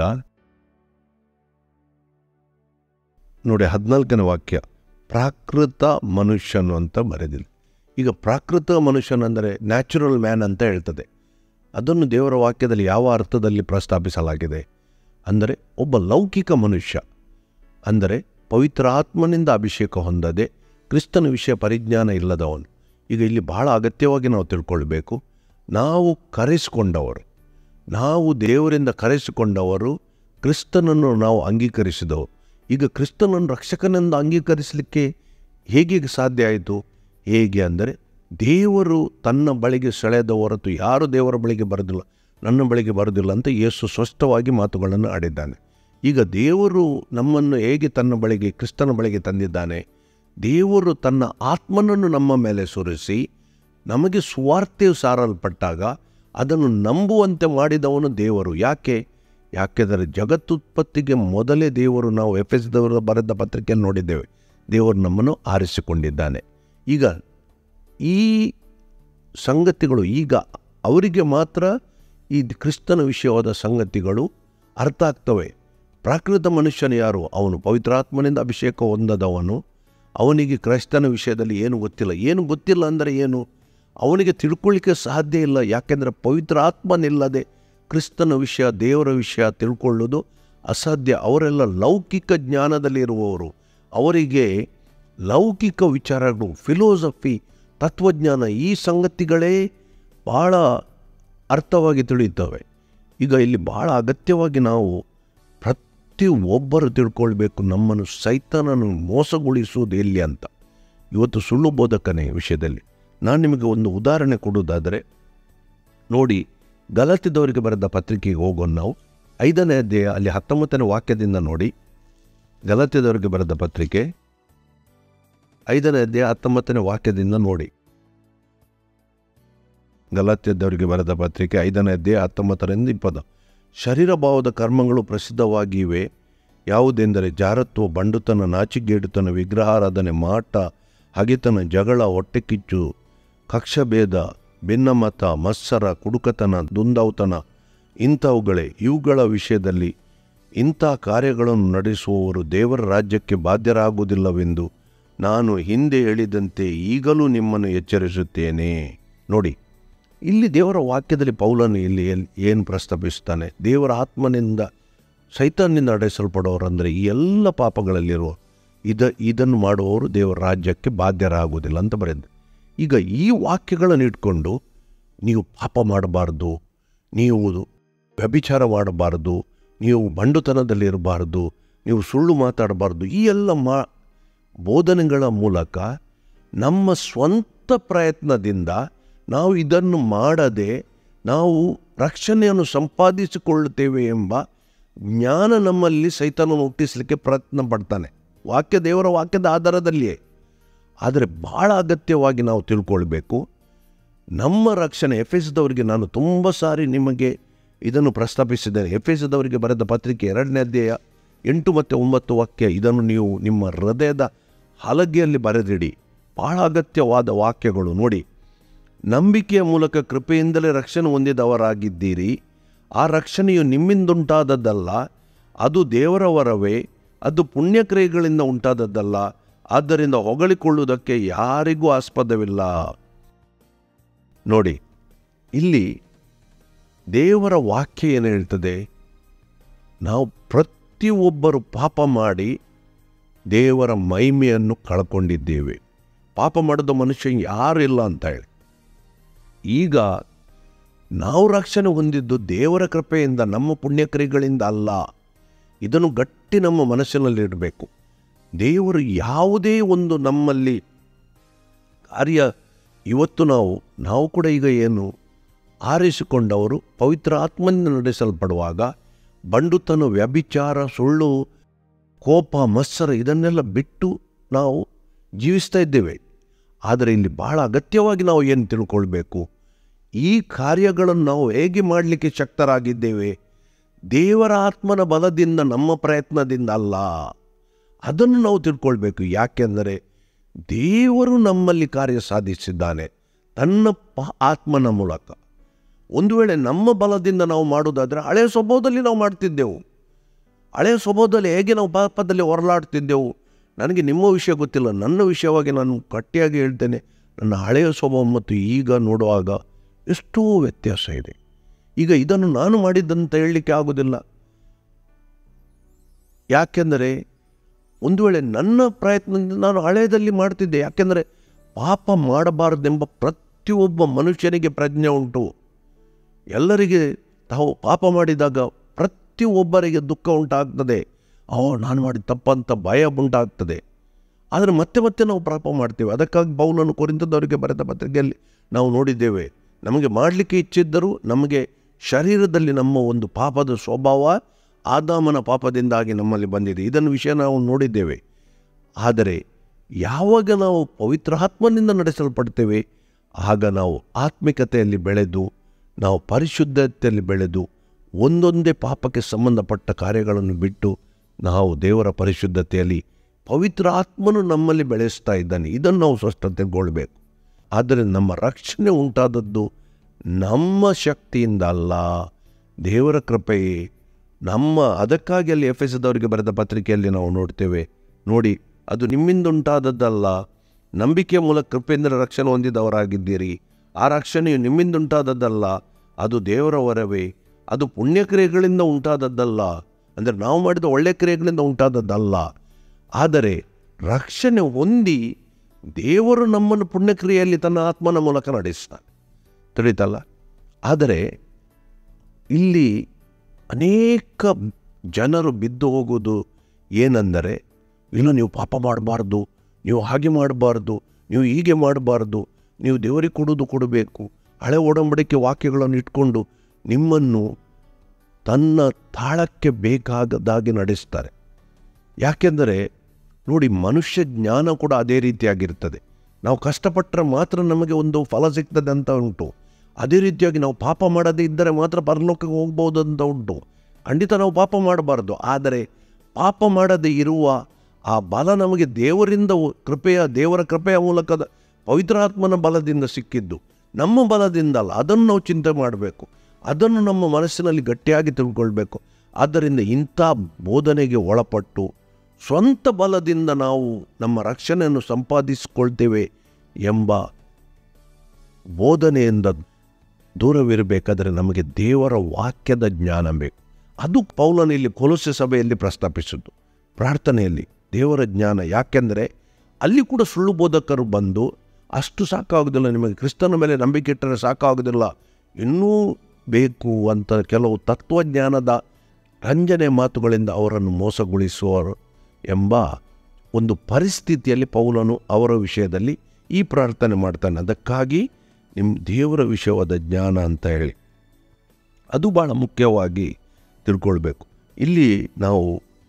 ನೋಡಿ 14ನೇ ವಾಕ್ಯ, ಪ್ರಾಕೃತ ಮನುಷ್ಯನು ಅಂತ ಬರೆದಿಲ್ಲ. ಈಗ ಪ್ರಾಕೃತ ಮನುಷ್ಯನೆಂದರೆ ನ್ಯಾಚುರಲ್ ಮ್ಯಾನ್ ಅಂತ ಹೇಳ್ತದೆ. ಅದನ್ನು ದೇವರ ವಾಕ್ಯದಲ್ಲಿ ಯಾವ ಅರ್ಥದಲ್ಲಿ ಪ್ರಸ್ತಾಪಿಸಲಾಗಿದೆ ಅಂದರೆ ಒಬ್ಬ ಲೌಕಿಕ ಮನುಷ್ಯ ಅಂದರೆ ಪವಿತ್ರಾತ್ಮನಿಂದ ಅಭಿಷೇಕ ಹೊಂದದೆ ಕ್ರಿಸ್ತನ ವಿಷಯ ಪರಿಜ್ಞಾನ ಇಲ್ಲದವನು. ಈಗ ಇಲ್ಲಿ ಬಹಳ ಅಗತ್ಯವಾಗಿ ನಾವು ತಿಳ್ಕೊಳ್ಬೇಕು, ನಾವು ಕರೆಸಿಕೊಂಡವರು, ನಾವು ದೇವರಿಂದ ಕರೆಸಿಕೊಂಡವರು, ಕ್ರಿಸ್ತನನ್ನು ನಾವು ಅಂಗೀಕರಿಸಿದವರು. ಈಗ ಕ್ರಿಸ್ತನನ್ನು ರಕ್ಷಕನೆಂದು ಅಂಗೀಕರಿಸಲಿಕ್ಕೆ ಹೇಗೆ ಸಾಧ್ಯ ಆಯಿತು? ಹೇಗೆ ಅಂದರೆ ದೇವರು ತನ್ನ ಬಳಿಗೆ ಸೆಳೆದ ಹೊರತು ಯಾರು ದೇವರ ಬಳಿಗೆ ಬರೋದಿಲ್ಲ, ನನ್ನ ಬಳಿಗೆ ಬರೋದಿಲ್ಲ ಅಂತ ಯೇಸು ಸ್ಪಷ್ಟವಾಗಿ ಮಾತುಗಳನ್ನು ಆಡಿದ್ದಾನೆ. ಈಗ ದೇವರು ನಮ್ಮನ್ನು ಹೇಗೆ ತನ್ನ ಬಳಿಗೆ, ಕ್ರಿಸ್ತನ ಬಳಿಗೆ ತಂದಿದ್ದಾನೆ? ದೇವರು ತನ್ನ ಆತ್ಮನನ್ನು ನಮ್ಮ ಮೇಲೆ ಸುರಿಸಿ ನಮಗೆ ಸುವಾರ್ತೆಯು ಸಾರಲ್ಪಟ್ಟಾಗ ಅದನ್ನು ನಂಬುವಂತೆ ಮಾಡಿದವನು ದೇವರು. ಯಾಕೆಂದರೆ ಜಗತ್ತುತ್ಪತ್ತಿಗೆ ಮೊದಲೇ ದೇವರು, ನಾವು ಎಫೆಸದವರು ಬರೆದ ಪತ್ರಿಕೆಯನ್ನು ನೋಡಿದ್ದೇವೆ, ದೇವರು ನಮ್ಮನ್ನು ಆರಿಸಿಕೊಂಡಿದ್ದಾನೆ. ಈಗ ಈ ಸಂಗತಿಗಳು ಈಗ ಅವರಿಗೆ ಮಾತ್ರ ಈ ಕ್ರಿಸ್ತನ ವಿಷಯವಾದ ಸಂಗತಿಗಳು ಅರ್ಥ ಆಗ್ತವೆ. ಪ್ರಾಕೃತ ಮನುಷ್ಯನು ಯಾರು? ಅವನು ಪವಿತ್ರಾತ್ಮನಿಂದ ಅಭಿಷೇಕ ಹೊಂದದವನು. ಅವನಿಗೆ ಕ್ರೈಸ್ತನ ವಿಷಯದಲ್ಲಿ ಏನು ಗೊತ್ತಿಲ್ಲ ಅಂದರೆ ಏನು? ಅವನಿಗೆ ತಿಳ್ಕೊಳ್ಳಿಕ್ಕೆ ಸಾಧ್ಯ ಇಲ್ಲ. ಯಾಕೆಂದರೆ ಪವಿತ್ರಾತ್ಮನಿಲ್ಲದೆ ಕ್ರಿಸ್ತನ ವಿಷಯ, ದೇವರ ವಿಷಯ ತಿಳ್ಕೊಳ್ಳೋದು ಅಸಾಧ್ಯ. ಅವರೆಲ್ಲ ಲೌಕಿಕ ಜ್ಞಾನದಲ್ಲಿರುವವರು. ಅವರಿಗೆ ಲೌಕಿಕ ವಿಚಾರಗಳು, ಫಿಲೋಸಫಿ, ತತ್ವಜ್ಞಾನ, ಈ ಸಂಗತಿಗಳೇ ಭಾಳ ಅರ್ಥವಾಗಿ ತಿಳಿಯುತ್ತವೆ. ಈಗ ಇಲ್ಲಿ ಭಾಳ ಅಗತ್ಯವಾಗಿ ನಾವು ಪ್ರತಿಯೊಬ್ಬರು ತಿಳ್ಕೊಳ್ಬೇಕು, ನಮ್ಮನ್ನು ಸೈತಾನನು ಮೋಸಗೊಳಿಸುವುದು ಎಲ್ಲಿ ಅಂತ. ಇವತ್ತು ಸುಳ್ಳು ಬೋಧಕನೇ ವಿಷಯದಲ್ಲಿ ನಾನು ನಿಮಗೆ ಒಂದು ಉದಾಹರಣೆ ಕೊಡುವುದಾದರೆ ನೋಡಿ, ಗಲಾತ್ಯದವರಿಗೆ ಬರೆದ ಪತ್ರಿಕೆಗೆ ಹೋಗೋಣ ನಾವು. 5ನೇ ಅಧ್ಯಾಯ ಅಲ್ಲಿ 19ನೇ ವಾಕ್ಯದಿಂದ ನೋಡಿ. ಗಲಾತ್ಯದವರಿಗೆ ಬರೆದ ಪತ್ರಿಕೆ 5ನೇ ಅಧ್ಯಾಯ 19ನೇ ವಾಕ್ಯದಿಂದ ನೋಡಿ. ಗಲಾತ್ಯದವರಿಗೆ ಬರೆದ ಪತ್ರಿಕೆ 5ನೇ ಅಧ್ಯಾಯ 19ರಿಂದ 20. ಶರೀರ ಭಾವದ ಕರ್ಮಗಳು ಪ್ರಸಿದ್ಧವಾಗಿವೆ. ಯಾವುದೆಂದರೆ ಜಾರತ್ವ, ಬಂಡುತನ, ನಾಚಿಗೇಡುತನ, ವಿಗ್ರಹಾರಾಧನೆ, ಮಾಟ, ಹಗೆತನ, ಜಗಳ, ಹೊಟ್ಟೆಕಿಚ್ಚು, ಕಕ್ಷಭೇದ, ಭಿನ್ನಮತ, ಮತ್ಸರ, ಕುಡುಕತನ, ದುಂದೌತನ ಇಂಥವುಗಳೇ. ಇವುಗಳ ವಿಷಯದಲ್ಲಿ ಇಂಥ ಕಾರ್ಯಗಳನ್ನು ನಡೆಸುವವರು ದೇವರ ರಾಜ್ಯಕ್ಕೆ ಬಾಧ್ಯರಾಗುವುದಿಲ್ಲವೆಂದು ನಾನು ಹಿಂದೆ ಹೇಳಿದಂತೆ ಈಗಲೂ ನಿಮ್ಮನ್ನು ಎಚ್ಚರಿಸುತ್ತೇನೆ. ನೋಡಿ, ಇಲ್ಲಿ ದೇವರ ವಾಕ್ಯದಲ್ಲಿ ಪೌಲನು ಇಲ್ಲಿ ಏನು ಪ್ರಸ್ತಾಪಿಸ್ತಾನೆ? ದೇವರ ಆತ್ಮನಿಂದ ಸೈತಾನ್ನಿಂದ ನಡೆಸಲ್ಪಡೋರಂದರೆ ಈ ಎಲ್ಲ ಪಾಪಗಳಲ್ಲಿರುವ ಇದನ್ನು ಮಾಡುವವರು ದೇವರ ರಾಜ್ಯಕ್ಕೆ ಬಾಧ್ಯರಾಗುವುದಿಲ್ಲ ಅಂತ ಬರೆದು. ಈಗ ಈ ವಾಕ್ಯಗಳನ್ನು ಇಟ್ಕೊಂಡು ನೀವು ಪಾಪ ಮಾಡಬಾರ್ದು, ನೀವು ವ್ಯಭಿಚಾರ ಮಾಡಬಾರ್ದು, ನೀವು ಬಂಡುತನದಲ್ಲಿರಬಾರ್ದು, ನೀವು ಸುಳ್ಳು ಮಾತಾಡಬಾರ್ದು, ಈ ಎಲ್ಲ ಬೋಧನೆಗಳ ಮೂಲಕ ನಮ್ಮ ಸ್ವಂತ ಪ್ರಯತ್ನದಿಂದ ನಾವು ಇದನ್ನು ಮಾಡದೆ ನಾವು ರಕ್ಷಣೆಯನ್ನು ಸಂಪಾದಿಸಿಕೊಳ್ಳುತ್ತೇವೆ ಎಂಬ ಜ್ಞಾನ ನಮ್ಮಲ್ಲಿ ಸೈತಾನನು ಹುಟ್ಟಿಸಲಿಕ್ಕೆ ಪ್ರಯತ್ನ ಪಡ್ತಾನೆ, ದೇವರ ವಾಕ್ಯದ ಆಧಾರದಲ್ಲಿಯೇ. ಆದರೆ ಭಾಳ ಅಗತ್ಯವಾಗಿ ನಾವು ತಿಳ್ಕೊಳ್ಬೇಕು ನಮ್ಮ ರಕ್ಷಣೆ. ಎಫೆಸದವರಿಗೆ ನಾನು ತುಂಬ ಸಾರಿ ನಿಮಗೆ ಇದನ್ನು ಪ್ರಸ್ತಾಪಿಸಿದ್ದೇನೆ. ಎಫೆಸದವರಿಗೆ ಬರೆದ ಪತ್ರಿಕೆ 2ನೇ ಅಧ್ಯಾಯ 8 ಮತ್ತು 9 ವಾಕ್ಯ, ಇದನ್ನು ನೀವು ನಿಮ್ಮ ಹೃದಯದ ಹಲಗೆಯಲ್ಲಿ ಬರೆದಿಡಿ. ಭಾಳ ಅಗತ್ಯವಾದ ವಾಕ್ಯಗಳು ನೋಡಿ. ನಂಬಿಕೆಯ ಮೂಲಕ ಕೃಪೆಯಿಂದಲೇ ರಕ್ಷಣೆ ಹೊಂದಿದವರಾಗಿದ್ದೀರಿ. ಆ ರಕ್ಷಣೆಯು ನಿಮ್ಮಿಂದುಂಟಾದದ್ದಲ್ಲ, ಅದು ದೇವರ ವರವೇ, ಅದು ಪುಣ್ಯಕ್ರಿಯೆಗಳಿಂದ ಉಂಟಾದದ್ದಲ್ಲ. ಆದ್ದರಿಂದ ಹೊಗಳಿಕೊಳ್ಳುವುದಕ್ಕೆ ಯಾರಿಗೂ ಆಸ್ಪದವಿಲ್ಲ. ನೋಡಿ, ಇಲ್ಲಿ ದೇವರ ವಾಕ್ಯ ಏನು ಹೇಳ್ತದೆ? ನಾವು ಪ್ರತಿಯೊಬ್ಬರು ಪಾಪ ಮಾಡಿ ದೇವರ ಮಹಿಮೆಯನ್ನು ಕಳ್ಕೊಂಡಿದ್ದೇವೆ. ಪಾಪ ಮಾಡಿದ ಮನುಷ್ಯ ಯಾರು ಇಲ್ಲ ಅಂತ ಹೇಳಿ. ಈಗ ನಾವು ರಕ್ಷಣೆ ಹೊಂದಿದ್ದು ದೇವರ ಕೃಪೆಯಿಂದ, ನಮ್ಮ ಪುಣ್ಯಕ್ರಿಯೆಗಳಿಂದ ಅಲ್ಲ. ಇದನ್ನು ಗಟ್ಟಿ ನಮ್ಮ ಮನಸ್ಸಿನಲ್ಲಿಡಬೇಕು. ದೇವರು ಯಾವುದೇ ಒಂದು ನಮ್ಮಲ್ಲಿ ಕಾರ್ಯ, ಇವತ್ತು ನಾವು ಕೂಡ ಈಗ ಏನು ಆರಿಸಿಕೊಂಡವರು ಪವಿತ್ರ ಆತ್ಮನಿಂದ ನಡೆಸಲ್ಪಡುವಾಗ ಬಂಡುತನ, ವ್ಯಭಿಚಾರ, ಸುಳ್ಳು, ಕೋಪ, ಮತ್ಸರ ಇದನ್ನೆಲ್ಲ ಬಿಟ್ಟು ನಾವು ಜೀವಿಸ್ತಾ ಇದ್ದೇವೆ. ಆದರೆ ಇಲ್ಲಿ ಬಹಳ ಅಗತ್ಯವಾಗಿ ನಾವು ಏನು ತಿಳ್ಕೊಳ್ಬೇಕು? ಈ ಕಾರ್ಯಗಳನ್ನು ನಾವು ಹೇಗೆ ಮಾಡಲಿಕ್ಕೆ ಶಕ್ತರಾಗಿದ್ದೇವೆ? ದೇವರ ಆತ್ಮನ ಬಲದಿಂದ, ನಮ್ಮ ಪ್ರಯತ್ನದಿಂದ ಅಲ್ಲ. ಅದನ್ನು ನಾವು ತಿಳ್ಕೊಳ್ಬೇಕು. ಯಾಕೆಂದರೆ ದೇವರು ನಮ್ಮಲ್ಲಿ ಕಾರ್ಯ ಸಾಧಿಸಿದ್ದಾನೆ ತನ್ನ ಆತ್ಮನ ಮೂಲಕ. ಒಂದು ವೇಳೆ ನಮ್ಮ ಬಲದಿಂದ ನಾವು ಮಾಡೋದಾದರೆ ಹಳೆಯ ಸ್ವಭಾವದಲ್ಲಿ ನಾವು ಮಾಡ್ತಿದ್ದೆವು. ಹಳೆಯ ಸ್ವಭಾವದಲ್ಲಿ ಹೇಗೆ ನಾವು ಪಾಪದಲ್ಲಿ ಹೊರಲಾಡ್ತಿದ್ದೆವು. ನನಗೆ ನಿಮ್ಮ ವಿಷಯ ಗೊತ್ತಿಲ್ಲ, ನನ್ನ ವಿಷಯವಾಗಿ ನಾನು ಗಟ್ಟಿಯಾಗಿ ಹೇಳ್ತೇನೆ. ನನ್ನ ಹಳೆಯ ಸ್ವಭಾವ ಮತ್ತು ಈಗ ನೋಡುವಾಗ ಎಷ್ಟೋ ವ್ಯತ್ಯಾಸ ಇದೆ. ಈಗ ಇದನ್ನು ನಾನು ಮಾಡಿದ್ದಂತ ಹೇಳಲಿಕ್ಕೆ ಆಗೋದಿಲ್ಲ. ಯಾಕೆಂದರೆ ಒಂದು ವೇಳೆ ನನ್ನ ಪ್ರಯತ್ನದಿಂದ ನಾನು ಹಳೆಯದಲ್ಲಿ ಮಾಡ್ತಿದ್ದೆ. ಯಾಕೆಂದರೆ ಪಾಪ ಮಾಡಬಾರದೆಂಬ ಪ್ರತಿಯೊಬ್ಬ ಮನುಷ್ಯನಿಗೆ ಪ್ರಜ್ಞೆ ಉಂಟು. ಎಲ್ಲರಿಗೆ ತಾವು ಪಾಪ ಮಾಡಿದಾಗ ಪ್ರತಿಯೊಬ್ಬರಿಗೆ ದುಃಖ ಉಂಟಾಗ್ತದೆ. ನಾನು ಮಾಡಿದ ತಪ್ಪಂತ ಭಯ ಉಂಟಾಗ್ತದೆ. ಆದರೆ ಮತ್ತೆ ಮತ್ತೆ ನಾವು ಪಾಪ ಮಾಡ್ತೇವೆ. ಅದಕ್ಕಾಗಿ ಪೌಲನು ಕೊರಿಂಥದವರಿಗೆ ಬರೆದ ಪತ್ರಿಕೆಯಲ್ಲಿ ನಾವು ನೋಡಿದ್ದೇವೆ, ನಮಗೆ ಮಾಡಲಿಕ್ಕೆ ಇಚ್ಛಿದ್ದರೂ ನಮಗೆ ಶರೀರದಲ್ಲಿ ನಮ್ಮ ಒಂದು ಪಾಪದ ಸ್ವಭಾವ ಆದಾಮನ ಪಾಪದಿಂದಾಗಿ ನಮ್ಮಲ್ಲಿ ಬಂದಿದೆ. ಇದನ್ನು ವಿಷಯ ನಾವು ನೋಡಿದ್ದೇವೆ. ಆದರೆ ಯಾವಾಗ ನಾವು ಪವಿತ್ರ ಆತ್ಮನಿಂದ ನಡೆಸಲ್ಪಡ್ತೇವೆ, ಆಗ ನಾವು ಆತ್ಮಿಕತೆಯಲ್ಲಿ ಬೆಳೆದು, ನಾವು ಪರಿಶುದ್ಧತೆಯಲ್ಲಿ ಬೆಳೆದು, ಒಂದೊಂದೇ ಪಾಪಕ್ಕೆ ಸಂಬಂಧಪಟ್ಟ ಕಾರ್ಯಗಳನ್ನು ಬಿಟ್ಟು ನಾವು ದೇವರ ಪರಿಶುದ್ಧತೆಯಲ್ಲಿ ಪವಿತ್ರ ಆತ್ಮನು ನಮ್ಮಲ್ಲಿ ಬೆಳೆಸ್ತಾ ಇದ್ದಾನೆ. ಇದನ್ನು ನಾವು ಸ್ಪಷ್ಟತೆಗೊಳ್ಬೇಕು. ಆದರೆ ನಮ್ಮ ರಕ್ಷಣೆ ಉಂಟಾದದ್ದು ನಮ್ಮ ಶಕ್ತಿಯಿಂದ ಅಲ್ಲ, ದೇವರ ಕೃಪೆಯೇ. ಅದಕ್ಕಾಗಿ ಅಲ್ಲಿ ಎಫೆಸದವರಿಗೆ ಬರೆದ ಪತ್ರಿಕೆಯಲ್ಲಿ ನಾವು ನೋಡ್ತೇವೆ ನೋಡಿ, ಅದು ನಿಮ್ಮಿಂದ ಉಂಟಾದದ್ದಲ್ಲ, ನಂಬಿಕೆಯ ಮೂಲಕ ಕೃಪೆಯಿಂದ ರಕ್ಷಣೆ ಹೊಂದಿದವರಾಗಿದ್ದೀರಿ. ಆ ರಕ್ಷಣೆಯು ನಿಮ್ಮಿಂದ ಉಂಟಾದದ್ದಲ್ಲ, ಅದು ದೇವರ ವರವೇ, ಅದು ಪುಣ್ಯಕ್ರಿಯೆಗಳಿಂದ ಉಂಟಾದದ್ದಲ್ಲ, ಅಂದರೆ ನಾವು ಮಾಡಿದ ಒಳ್ಳೆಯ ಕ್ರಿಯೆಗಳಿಂದ ಉಂಟಾದದ್ದಲ್ಲ. ಆದರೆ ರಕ್ಷಣೆ ಹೊಂದಿ ದೇವರು ನಮ್ಮನ್ನು ಪುಣ್ಯಕ್ರಿಯೆಯಲ್ಲಿ ತನ್ನ ಆತ್ಮನ ಮೂಲಕ ನಡೆಸ್ತಾನೆ, ತಿಳಿತಲ್ಲ. ಆದರೆ ಇಲ್ಲಿ ಅನೇಕ ಜನರು ಬಿದ್ದು ಹೋಗುವುದು ಏನೆಂದರೆ, ಇಲ್ಲ ನೀವು ಪಾಪ ಮಾಡಬಾರ್ದು, ನೀವು ಹಾಗೆ ಮಾಡಬಾರ್ದು, ನೀವು ಹೀಗೆ ಮಾಡಬಾರ್ದು, ನೀವು ದೇವರಿಗೆ ಕೊಡಬೇಕು, ಹಳೆ ಒಡಂಬಡಿಕೆ ವಾಕ್ಯಗಳನ್ನು ಇಟ್ಕೊಂಡು ನಿಮ್ಮನ್ನು ತನ್ನ ತಾಳಕ್ಕೆ ಬೇಕಾಗದಾಗಿ ನಡೆಸ್ತಾರೆ. ಯಾಕೆಂದರೆ ನೋಡಿ, ಮನುಷ್ಯ ಜ್ಞಾನ ಕೂಡ ಅದೇ ರೀತಿಯಾಗಿರ್ತದೆ. ನಾವು ಕಷ್ಟಪಟ್ಟರೆ ಮಾತ್ರ ನಮಗೆ ಒಂದು ಫಲ ಸಿಗ್ತದೆ ಅಂತ ಉಂಟು. ಅದೇ ರೀತಿಯಾಗಿ ನಾವು ಪಾಪ ಮಾಡದೇ ಇದ್ದರೆ ಮಾತ್ರ ಪರಲೋಕಕ್ಕೆ ಹೋಗ್ಬೋದು ಅಂತ ಉಂಟು. ಖಂಡಿತ ನಾವು ಪಾಪ ಮಾಡಬಾರ್ದು. ಆದರೆ ಪಾಪ ಮಾಡದೇ ಇರುವ ಆ ಬಲ ನಮಗೆ ದೇವರ ಕೃಪೆಯ ಮೂಲಕದ ಪವಿತ್ರಾತ್ಮನ ಬಲದಿಂದ ಸಿಕ್ಕಿದ್ದು, ನಮ್ಮ ಬಲದಿಂದ ಅಲ್ಲ. ಅದನ್ನು ನಾವು ಚಿಂತೆ ಮಾಡಬೇಕು, ಅದನ್ನು ನಮ್ಮ ಮನಸ್ಸಿನಲ್ಲಿ ಗಟ್ಟಿಯಾಗಿ ತಿಳ್ಕೊಳ್ಬೇಕು. ಆದ್ದರಿಂದ ಇಂಥ ಬೋಧನೆಗೆ ಒಳಪಟ್ಟು ಸ್ವಂತ ಬಲದಿಂದ ನಾವು ನಮ್ಮ ರಕ್ಷಣೆಯನ್ನು ಸಂಪಾದಿಸಿಕೊಳ್ತೇವೆ ಎಂಬ ಬೋಧನೆಯಿಂದ ದೂರವಿರಬೇಕಾದರೆ ನಮಗೆ ದೇವರ ವಾಕ್ಯದ ಜ್ಞಾನ ಬೇಕು. ಅದು ಪೌಲನು ಇಲ್ಲಿ ಕೊಲೊಸ್ಸೆ ಸಭೆಯಲ್ಲಿ ಪ್ರಸ್ತಾಪಿಸಿದ್ದು, ಪ್ರಾರ್ಥನೆಯಲ್ಲಿ ದೇವರ ಜ್ಞಾನ. ಯಾಕೆಂದರೆ ಅಲ್ಲಿ ಕೂಡ ಸುಳ್ಳು ಬೋಧಕರು ಬಂದು, ಅಷ್ಟು ಸಾಕಾಗೋದಿಲ್ಲ, ನಿಮಗೆ ಕ್ರಿಸ್ತನ ಮೇಲೆ ನಂಬಿಕೆ ಇಟ್ಟರೆ ಸಾಕಾಗೋದಿಲ್ಲ, ಇನ್ನೂ ಬೇಕು ಅಂತ ಕೆಲವು ತತ್ವಜ್ಞಾನದ ರಂಜನೆ ಮಾತುಗಳಿಂದ ಅವರನ್ನು ಮೋಸಗೊಳಿಸುವರು ಎಂಬ ಒಂದು ಪರಿಸ್ಥಿತಿಯಲ್ಲಿ ಪೌಲನು ಅವರ ವಿಷಯದಲ್ಲಿ ಈ ಪ್ರಾರ್ಥನೆ ಮಾಡ್ತಾನೆ. ಅದಕ್ಕಾಗಿ ನಿಮ್ಮ ದೇವರ ವಿಷಯವಾದ ಜ್ಞಾನ ಅಂತ ಹೇಳಿ ಅದು ಭಾಳ ಮುಖ್ಯವಾಗಿ ತಿಳ್ಕೊಳ್ಬೇಕು. ಇಲ್ಲಿ ನಾವು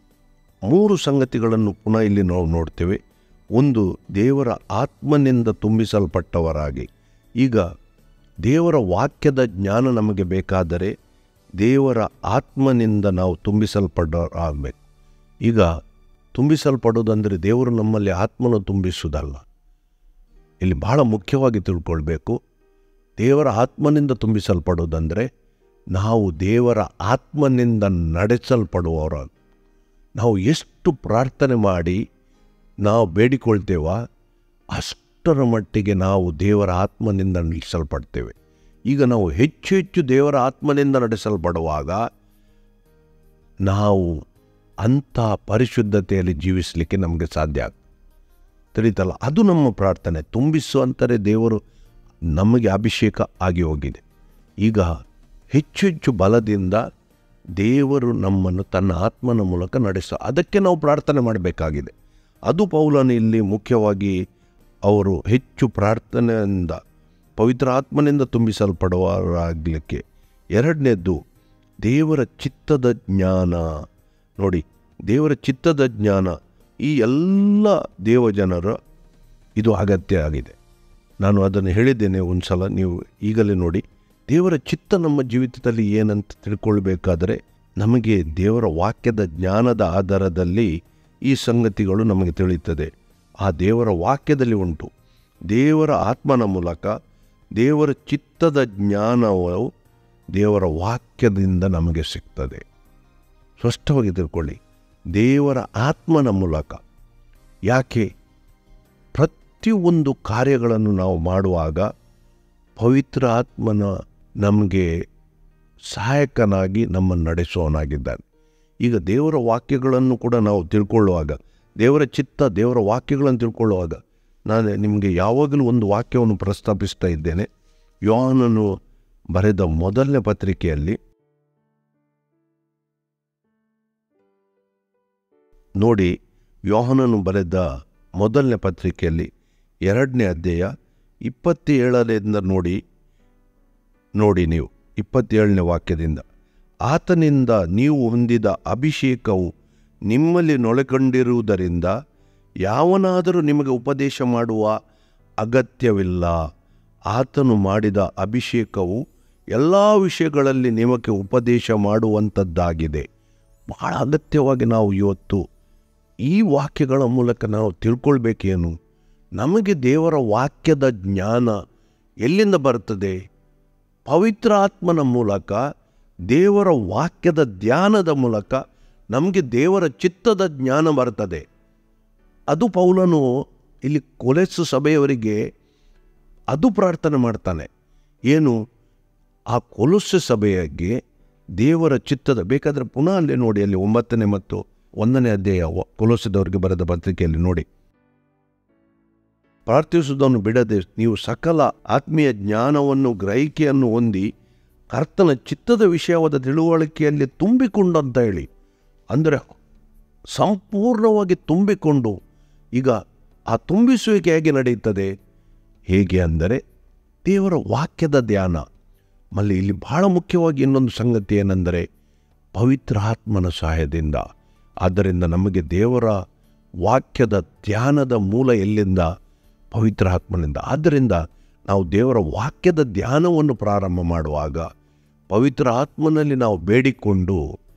3 ಸಂಗತಿಗಳನ್ನು ಪುನಃ ಇಲ್ಲಿ ನಾವು ನೋಡ್ತೇವೆ. ಒಂದು, ದೇವರ ಆತ್ಮನಿಂದ ತುಂಬಿಸಲ್ಪಟ್ಟವರಾಗಿ. ಈಗ ದೇವರ ವಾಕ್ಯದ ಜ್ಞಾನ ನಮಗೆ ಬೇಕಾದರೆ ದೇವರ ಆತ್ಮನಿಂದ ನಾವು ತುಂಬಿಸಲ್ಪಡೋರಾಗಬೇಕು. ಈಗ ತುಂಬಿಸಲ್ಪಡೋದಂದರೆ ದೇವರು ನಮ್ಮಲ್ಲಿ ಆತ್ಮನ ತುಂಬಿಸುವುದಲ್ಲ. ಇಲ್ಲಿ ಬಹಳ ಮುಖ್ಯವಾಗಿ ತಿಳ್ಕೊಳ್ಬೇಕು. ದೇವರ ಆತ್ಮನಿಂದ ತುಂಬಿಸಲ್ಪಡೋದಂದರೆ ನಾವು ದೇವರ ಆತ್ಮನಿಂದ ನಡೆಸಲ್ಪಡುವವರು. ನಾವು ಎಷ್ಟು ಪ್ರಾರ್ಥನೆ ಮಾಡಿ ನಾವು ಬೇಡಿಕೊಳ್ತೇವ ಅಷ್ಟರ ಮಟ್ಟಿಗೆ ನಾವು ದೇವರ ಆತ್ಮನಿಂದ ನಡೆಸಲ್ಪಡ್ತೇವೆ. ಈಗ ನಾವು ಹೆಚ್ಚು ಹೆಚ್ಚು ದೇವರ ಆತ್ಮನಿಂದ ನಡೆಸಲ್ಪಡುವಾಗ ನಾವು ಅಂಥ ಪರಿಶುದ್ಧತೆಯಲ್ಲಿ ಜೀವಿಸಲಿಕ್ಕೆ ನಮಗೆ ಸಾಧ್ಯ ಆಗ್ತದೆ, ತಿಳಿತಲ್ಲ. ಅದು ನಮ್ಮ ಪ್ರಾರ್ಥನೆ. ತುಂಬಿಸುವಂತಾರೆ ದೇವರು ನಮಗೆ ಅಭಿಷೇಕ ಆಗಿ ಹೋಗಿದೆ. ಈಗ ಹೆಚ್ಚು ಹೆಚ್ಚು ಬಲದಿಂದ ದೇವರು ನಮ್ಮನ್ನು ತನ್ನ ಆತ್ಮನ ಮೂಲಕ ಅದಕ್ಕೆ ನಾವು ಪ್ರಾರ್ಥನೆ ಮಾಡಬೇಕಾಗಿದೆ. ಅದು ಪೌಲನು ಇಲ್ಲಿ ಮುಖ್ಯವಾಗಿ ಅವರು ಹೆಚ್ಚು ಪ್ರಾರ್ಥನೆಯಿಂದ ಪವಿತ್ರ ಆತ್ಮನಿಂದ ತುಂಬಿಸಲ್ಪಡುವರಾಗಲಿಕ್ಕೆ. ಎರಡನೇದ್ದು, ದೇವರ ಚಿತ್ತದ ಜ್ಞಾನ. ನೋಡಿ, ದೇವರ ಚಿತ್ತದ ಜ್ಞಾನ ಈ ಎಲ್ಲ ದೇವಜನರ ಇದು ಅಗತ್ಯ ಆಗಿದೆ. ನಾನು ಅದನ್ನು ಹೇಳಿದ್ದೇನೆ ಒಂದು ಸಲ, ನೀವು ಈಗಲೇ ನೋಡಿ. ದೇವರ ಚಿತ್ತ ನಮ್ಮ ಜೀವಿತದಲ್ಲಿ ಏನಂತ ತಿಳ್ಕೊಳ್ಬೇಕಾದರೆ ನಮಗೆ ದೇವರ ವಾಕ್ಯದ ಜ್ಞಾನದ ಆಧಾರದಲ್ಲಿ ಈ ಸಂಗತಿಗಳು ನಮಗೆ ತಿಳಿಯುತ್ತದೆ. ಆ ದೇವರ ವಾಕ್ಯದಲ್ಲಿ ಉಂಟು. ದೇವರ ಆತ್ಮನ ಮೂಲಕ ದೇವರ ಚಿತ್ತದ ಜ್ಞಾನವು ದೇವರ ವಾಕ್ಯದಿಂದ ನಮಗೆ ಸಿಗ್ತದೆ. ಸ್ಪಷ್ಟವಾಗಿ ತಿಳ್ಕೊಳ್ಳಿ, ದೇವರ ಆತ್ಮನ ಮೂಲಕ. ಯಾಕೆ? ಪ್ರತಿಯೊಂದು ಕಾರ್ಯಗಳನ್ನು ನಾವು ಮಾಡುವಾಗ ಪವಿತ್ರ ಆತ್ಮನ ನಮಗೆ ಸಹಾಯಕನಾಗಿ ನಮ್ಮನ್ನು ನಡೆಸೋನಾಗಿದ್ದಾನೆ. ಈಗ ದೇವರ ವಾಕ್ಯಗಳನ್ನು ಕೂಡ ನಾವು ತಿಳ್ಕೊಳ್ಳುವಾಗ, ದೇವರ ಚಿತ್ತ, ದೇವರ ವಾಕ್ಯಗಳನ್ನು ತಿಳ್ಕೊಳ್ಳುವಾಗ, ನಾನು ನಿಮಗೆ ಯಾವಾಗಲೂ ಒಂದು ವಾಕ್ಯವನ್ನು ಪ್ರಸ್ತಾಪಿಸ್ತಾ ಇದ್ದೇನೆ. ಯೋಹಾನನು ಬರೆದ ಮೊದಲನೇ ಪತ್ರಿಕೆಯಲ್ಲಿ ನೋಡಿ, ಯೋಹಾನನು ಬರೆದ ಮೊದಲನೇ ಪತ್ರಿಕೆಯಲ್ಲಿ 2ನೇ ಅಧ್ಯಾಯ 27ರಿಂದ ನೋಡಿ ನೀವು 27ನೇ ವಾಕ್ಯದಿಂದ, ಆತನಿಂದ ನೀವು ಹೊಂದಿದ ಅಭಿಷೇಕವು ನಿಮ್ಮಲ್ಲಿ ನೊಳಗೊಂಡಿರುವುದರಿಂದ ಯಾವನಾದರೂ ನಿಮಗೆ ಉಪದೇಶ ಮಾಡುವ ಅಗತ್ಯವಿಲ್ಲ. ಆತನು ಮಾಡಿದ ಅಭಿಷೇಕವು ಎಲ್ಲ ವಿಷಯಗಳಲ್ಲಿ ನಿಮಗೆ ಉಪದೇಶ ಮಾಡುವಂಥದ್ದಾಗಿದೆ. ಬಹಳ ಅಗತ್ಯವಾಗಿ ನಾವು ಇವತ್ತು ಈ ವಾಕ್ಯಗಳ ಮೂಲಕ ನಾವು ತಿಳ್ಕೊಳ್ಬೇಕೇನು? ನಮಗೆ ದೇವರ ವಾಕ್ಯದ ಜ್ಞಾನ ಎಲ್ಲಿಂದ ಬರ್ತದೆ? ಪವಿತ್ರ ಆತ್ಮನ ಮೂಲಕ, ದೇವರ ವಾಕ್ಯದ ಧ್ಯಾನದ ಮೂಲಕ ನಮಗೆ ದೇವರ ಚಿತ್ತದ ಜ್ಞಾನ ಬರ್ತದೆ. ಅದು ಪೌಲನು ಇಲ್ಲಿ ಕೊಲೊಸ್ಸೆ ಸಭೆಯವರಿಗೆ ಅದು ಪ್ರಾರ್ಥನೆ ಮಾಡ್ತಾನೆ. ಏನು? ಆ ಕೊಲೊಸ್ಸೆ ಸಭೆಗೆ ದೇವರ ಚಿತ್ತದ, ಬೇಕಾದರೆ ಪುನಃ ಅಲ್ಲಿ ನೋಡಿ, ಅಲ್ಲಿ 9ನೇ ಮತ್ತು 1ನೇ ಅಧ್ಯಾಯ ಕೊಲೊಸ್ಸದವರಿಗೆ ಬರೆದ ಪತ್ರಿಕೆಯಲ್ಲಿ ನೋಡಿ. ಪ್ರಾರ್ಥಿಸುವುದನ್ನು ಬಿಡದೆ ನೀವು ಸಕಲ ಆತ್ಮೀಯ ಜ್ಞಾನವನ್ನು, ಗ್ರಹಿಕೆಯನ್ನು ಹೊಂದಿ ಕರ್ತನ ಚಿತ್ತದ ವಿಷಯವಾದ ತಿಳುವಳಿಕೆಯಲ್ಲಿ ತುಂಬಿಕೊಂಡು ಅಂತ ಹೇಳಿ. ಅಂದರೆ ಸಂಪೂರ್ಣವಾಗಿ ತುಂಬಿಕೊಂಡು. ಈಗ ಆ ತುಂಬಿಸುವಿಕೆ ಹೇಗೆ ನಡೆಯುತ್ತದೆ? ಹೇಗೆ ಅಂದರೆ ದೇವರ ವಾಕ್ಯದ ಧ್ಯಾನ. ಇಲ್ಲಿ ಬಹಳ ಮುಖ್ಯವಾಗಿ ಇನ್ನೊಂದು ಸಂಗತಿ ಏನೆಂದರೆ ಪವಿತ್ರಾತ್ಮನ ಸಹಾಯದಿಂದ. ಆದ್ದರಿಂದ ನಮಗೆ ದೇವರ ವಾಕ್ಯದ ಧ್ಯಾನದ ಮೂಲ ಎಲ್ಲಿಂದ? ಪವಿತ್ರಾತ್ಮನಿಂದ. ಆದ್ದರಿಂದ ನಾವು ದೇವರ ವಾಕ್ಯದ ಧ್ಯಾನವನ್ನು ಪ್ರಾರಂಭ ಮಾಡುವಾಗ ಪವಿತ್ರ ಆತ್ಮನಲ್ಲಿ ನಾವು ಬೇಡಿಕೊಂಡು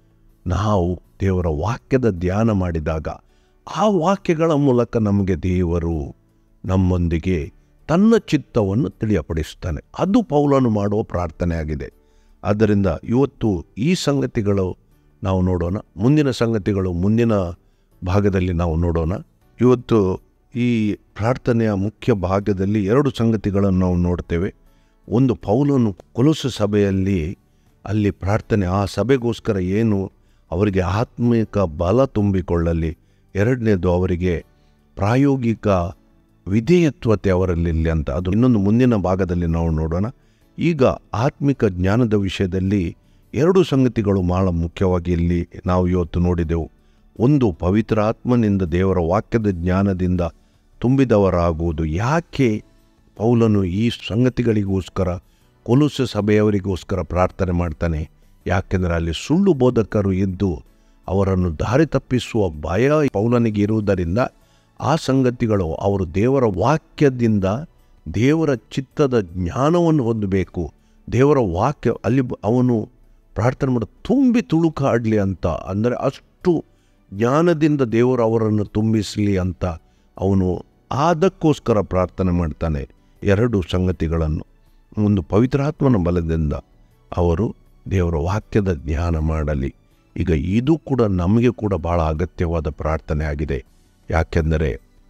ನಾವು ದೇವರ ವಾಕ್ಯದ ಧ್ಯಾನ ಮಾಡಿದಾಗ ಆ ವಾಕ್ಯಗಳ ಮೂಲಕ ನಮಗೆ ದೇವರು ನಮ್ಮೊಂದಿಗೆ ತನ್ನ ಚಿತ್ತವನ್ನು ತಿಳಿಯಪಡಿಸ್ತಾನೆ. ಅದು ಪೌಲನು ಮಾಡುವ ಪ್ರಾರ್ಥನೆ ಆಗಿದೆ. ಆದ್ದರಿಂದ ಇವತ್ತು ಈ ಸಂಗತಿಗಳು ನಾವು ನೋಡೋಣ. ಮುಂದಿನ ಸಂಗತಿಗಳು ಮುಂದಿನ ಭಾಗದಲ್ಲಿ ನಾವು ನೋಡೋಣ. ಇವತ್ತು ಈ ಪ್ರಾರ್ಥನೆಯ ಮುಖ್ಯ ಭಾಗದಲ್ಲಿ 2 ಸಂಗತಿಗಳನ್ನು ನಾವು ನೋಡ್ತೇವೆ. ಒಂದು, ಪೌಲನು ಕೊಲೊಸ್ಸೆ ಸಭೆಯಲ್ಲಿ ಅಲ್ಲಿ ಪ್ರಾರ್ಥನೆ, ಆ ಸಭೆಗೋಸ್ಕರ ಏನು ಅವರಿಗೆ ಆತ್ಮಿಕ ಬಲ ತುಂಬಿಕೊಳ್ಳಲಿ. 2ನೇದು, ಅವರಿಗೆ ಪ್ರಾಯೋಗಿಕ ವಿಧೇಯತ್ವತೆ ಅವರಲ್ಲಿರಲಿ ಅಂತ. ಅದು ಇನ್ನೊಂದು ಮುಂದಿನ ಭಾಗದಲ್ಲಿ ನಾವು ನೋಡೋಣ. ಈಗ ಆತ್ಮಿಕ ಜ್ಞಾನದ ವಿಷಯದಲ್ಲಿ 2 ಸಂಗತಿಗಳು ಬಹಳ ಮುಖ್ಯವಾಗಿ ಇಲ್ಲಿ ನಾವು ಇವತ್ತು ನೋಡಿದೆವು. ಒಂದು, ಪವಿತ್ರ ಆತ್ಮನಿಂದ ದೇವರ ವಾಕ್ಯದ ಜ್ಞಾನದಿಂದ ತುಂಬಿದವರಾಗುವುದು. ಯಾಕೆ ಪೌಲನು ಈ ಸಂಗತಿಗಳಿಗೋಸ್ಕರ ಕೊಲೊಸ್ಸೆ ಸಭೆಯವರಿಗೋಸ್ಕರ ಪ್ರಾರ್ಥನೆ ಮಾಡ್ತಾನೆ? ಯಾಕೆಂದರೆ ಅಲ್ಲಿ ಸುಳ್ಳು ಬೋಧಕರು ಇದ್ದು ಅವರನ್ನು ದಾರಿ ತಪ್ಪಿಸುವ ಭಯ ಪೌಲನಿಗೆ ಇರುವುದರಿಂದ ಆ ಸಂಗತಿಗಳು, ಅವರು ದೇವರ ವಾಕ್ಯದಿಂದ ದೇವರ ಚಿತ್ತದ ಜ್ಞಾನವನ್ನು ಹೊಂದಬೇಕು. ದೇವರ ವಾಕ್ಯ ಅಲ್ಲಿ ಅವನು ಪ್ರಾರ್ಥನೆ ಮಾಡಿ ತುಂಬಿ ತುಳುಕಾಡಲಿ ಅಂತ. ಅಂದರೆ ಅಷ್ಟು ಜ್ಞಾನದಿಂದ ದೇವರು ಅವರನ್ನು ತುಂಬಿಸಲಿ ಅಂತ ಅವನು ಅದಕ್ಕೋಸ್ಕರ ಪ್ರಾರ್ಥನೆ ಮಾಡ್ತಾನೆ. 2 ಸಂಗತಿಗಳನ್ನು, ಒಂದು, ಪವಿತ್ರಾತ್ಮನ ಬಲದಿಂದ ಅವರು ದೇವರ ವಾಕ್ಯದ ಧ್ಯಾನ ಮಾಡಲಿ. ಈಗ ಇದು ಕೂಡ ನಮಗೆ ಕೂಡ ಬಹಳ ಅಗತ್ಯವಾದ ಪ್ರಾರ್ಥನೆ ಆಗಿದೆ. ಯಾಕೆಂದರೆ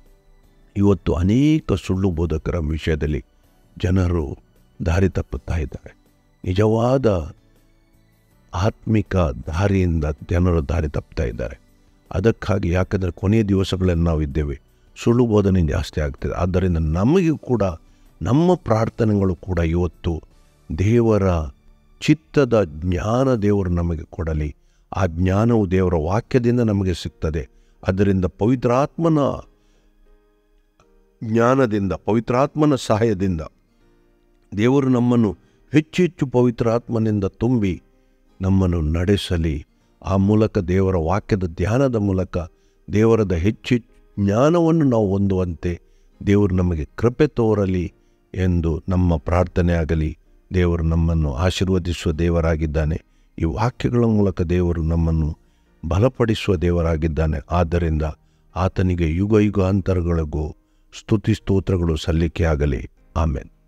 ಇವತ್ತು ಅನೇಕ ಸುಳ್ಳು ಬೋಧಕರ ವಿಷಯದಲ್ಲಿ ಜನರು ದಾರಿ ತಪ್ಪುತ್ತಾ ಇದ್ದಾರೆ. ನಿಜವಾದ ಆತ್ಮಿಕ ದಾರಿಯಿಂದ ಜನರು ದಾರಿ ತಪ್ಪುತ್ತಾ ಇದ್ದಾರೆ. ಅದಕ್ಕಾಗಿ, ಯಾಕೆಂದರೆ ಕೊನೆಯ ದಿವಸಗಳಲ್ಲಿ ನಾವು ಇದ್ದೇವೆ, ಸುಳ್ಳು ಬೋಧನೆ ಜಾಸ್ತಿ ಆಗ್ತದೆ. ಆದ್ದರಿಂದ ನಮಗೆ ಕೂಡ ನಮ್ಮ ಪ್ರಾರ್ಥನೆಗಳು ಕೂಡ ಇವತ್ತು ದೇವರ ಚಿತ್ತದ ಜ್ಞಾನ ದೇವರು ನಮಗೆ ಕೊಡಲಿ. ಆ ಜ್ಞಾನವು ದೇವರ ವಾಕ್ಯದಿಂದ ನಮಗೆ ಸಿಗ್ತದೆ. ಅದರಿಂದ ಪವಿತ್ರಾತ್ಮನ ಜ್ಞಾನದಿಂದ, ಪವಿತ್ರಾತ್ಮನ ಸಹಾಯದಿಂದ ದೇವರು ನಮ್ಮನ್ನು ಹೆಚ್ಚು ಪವಿತ್ರಾತ್ಮನಿಂದ ತುಂಬಿ ನಮ್ಮನ್ನು ನಡೆಸಲಿ. ಆ ಮೂಲಕ ದೇವರ ವಾಕ್ಯದ ಧ್ಯಾನದ ಮೂಲಕ ದೇವರದ ಹೆಚ್ಚು ಜ್ಞಾನವನ್ನು ನಾವು ಹೊಂದುವಂತೆ ದೇವರು ನಮಗೆ ಕೃಪೆ ತೋರಲಿ ಎಂದು ನಮ್ಮ ಪ್ರಾರ್ಥನೆ ಆಗಲಿ. ದೇವರು ನಮ್ಮನ್ನು ಆಶೀರ್ವದಿಸುವ ದೇವರಾಗಿದ್ದಾನೆ. ಈ ವಾಕ್ಯಗಳ ಮೂಲಕ ದೇವರು ನಮ್ಮನ್ನು ಬಲಪಡಿಸುವ ದೇವರಾಗಿದ್ದಾನೆ. ಆದ್ದರಿಂದ ಆತನಿಗೆ ಯುಗ ಯುಗಾಂತರಗಳಿಗೂ ಸ್ತುತಿ ಸ್ತೋತ್ರಗಳು ಸಲ್ಲಿಕೆಯಾಗಲಿ. ಆಮೆನ್.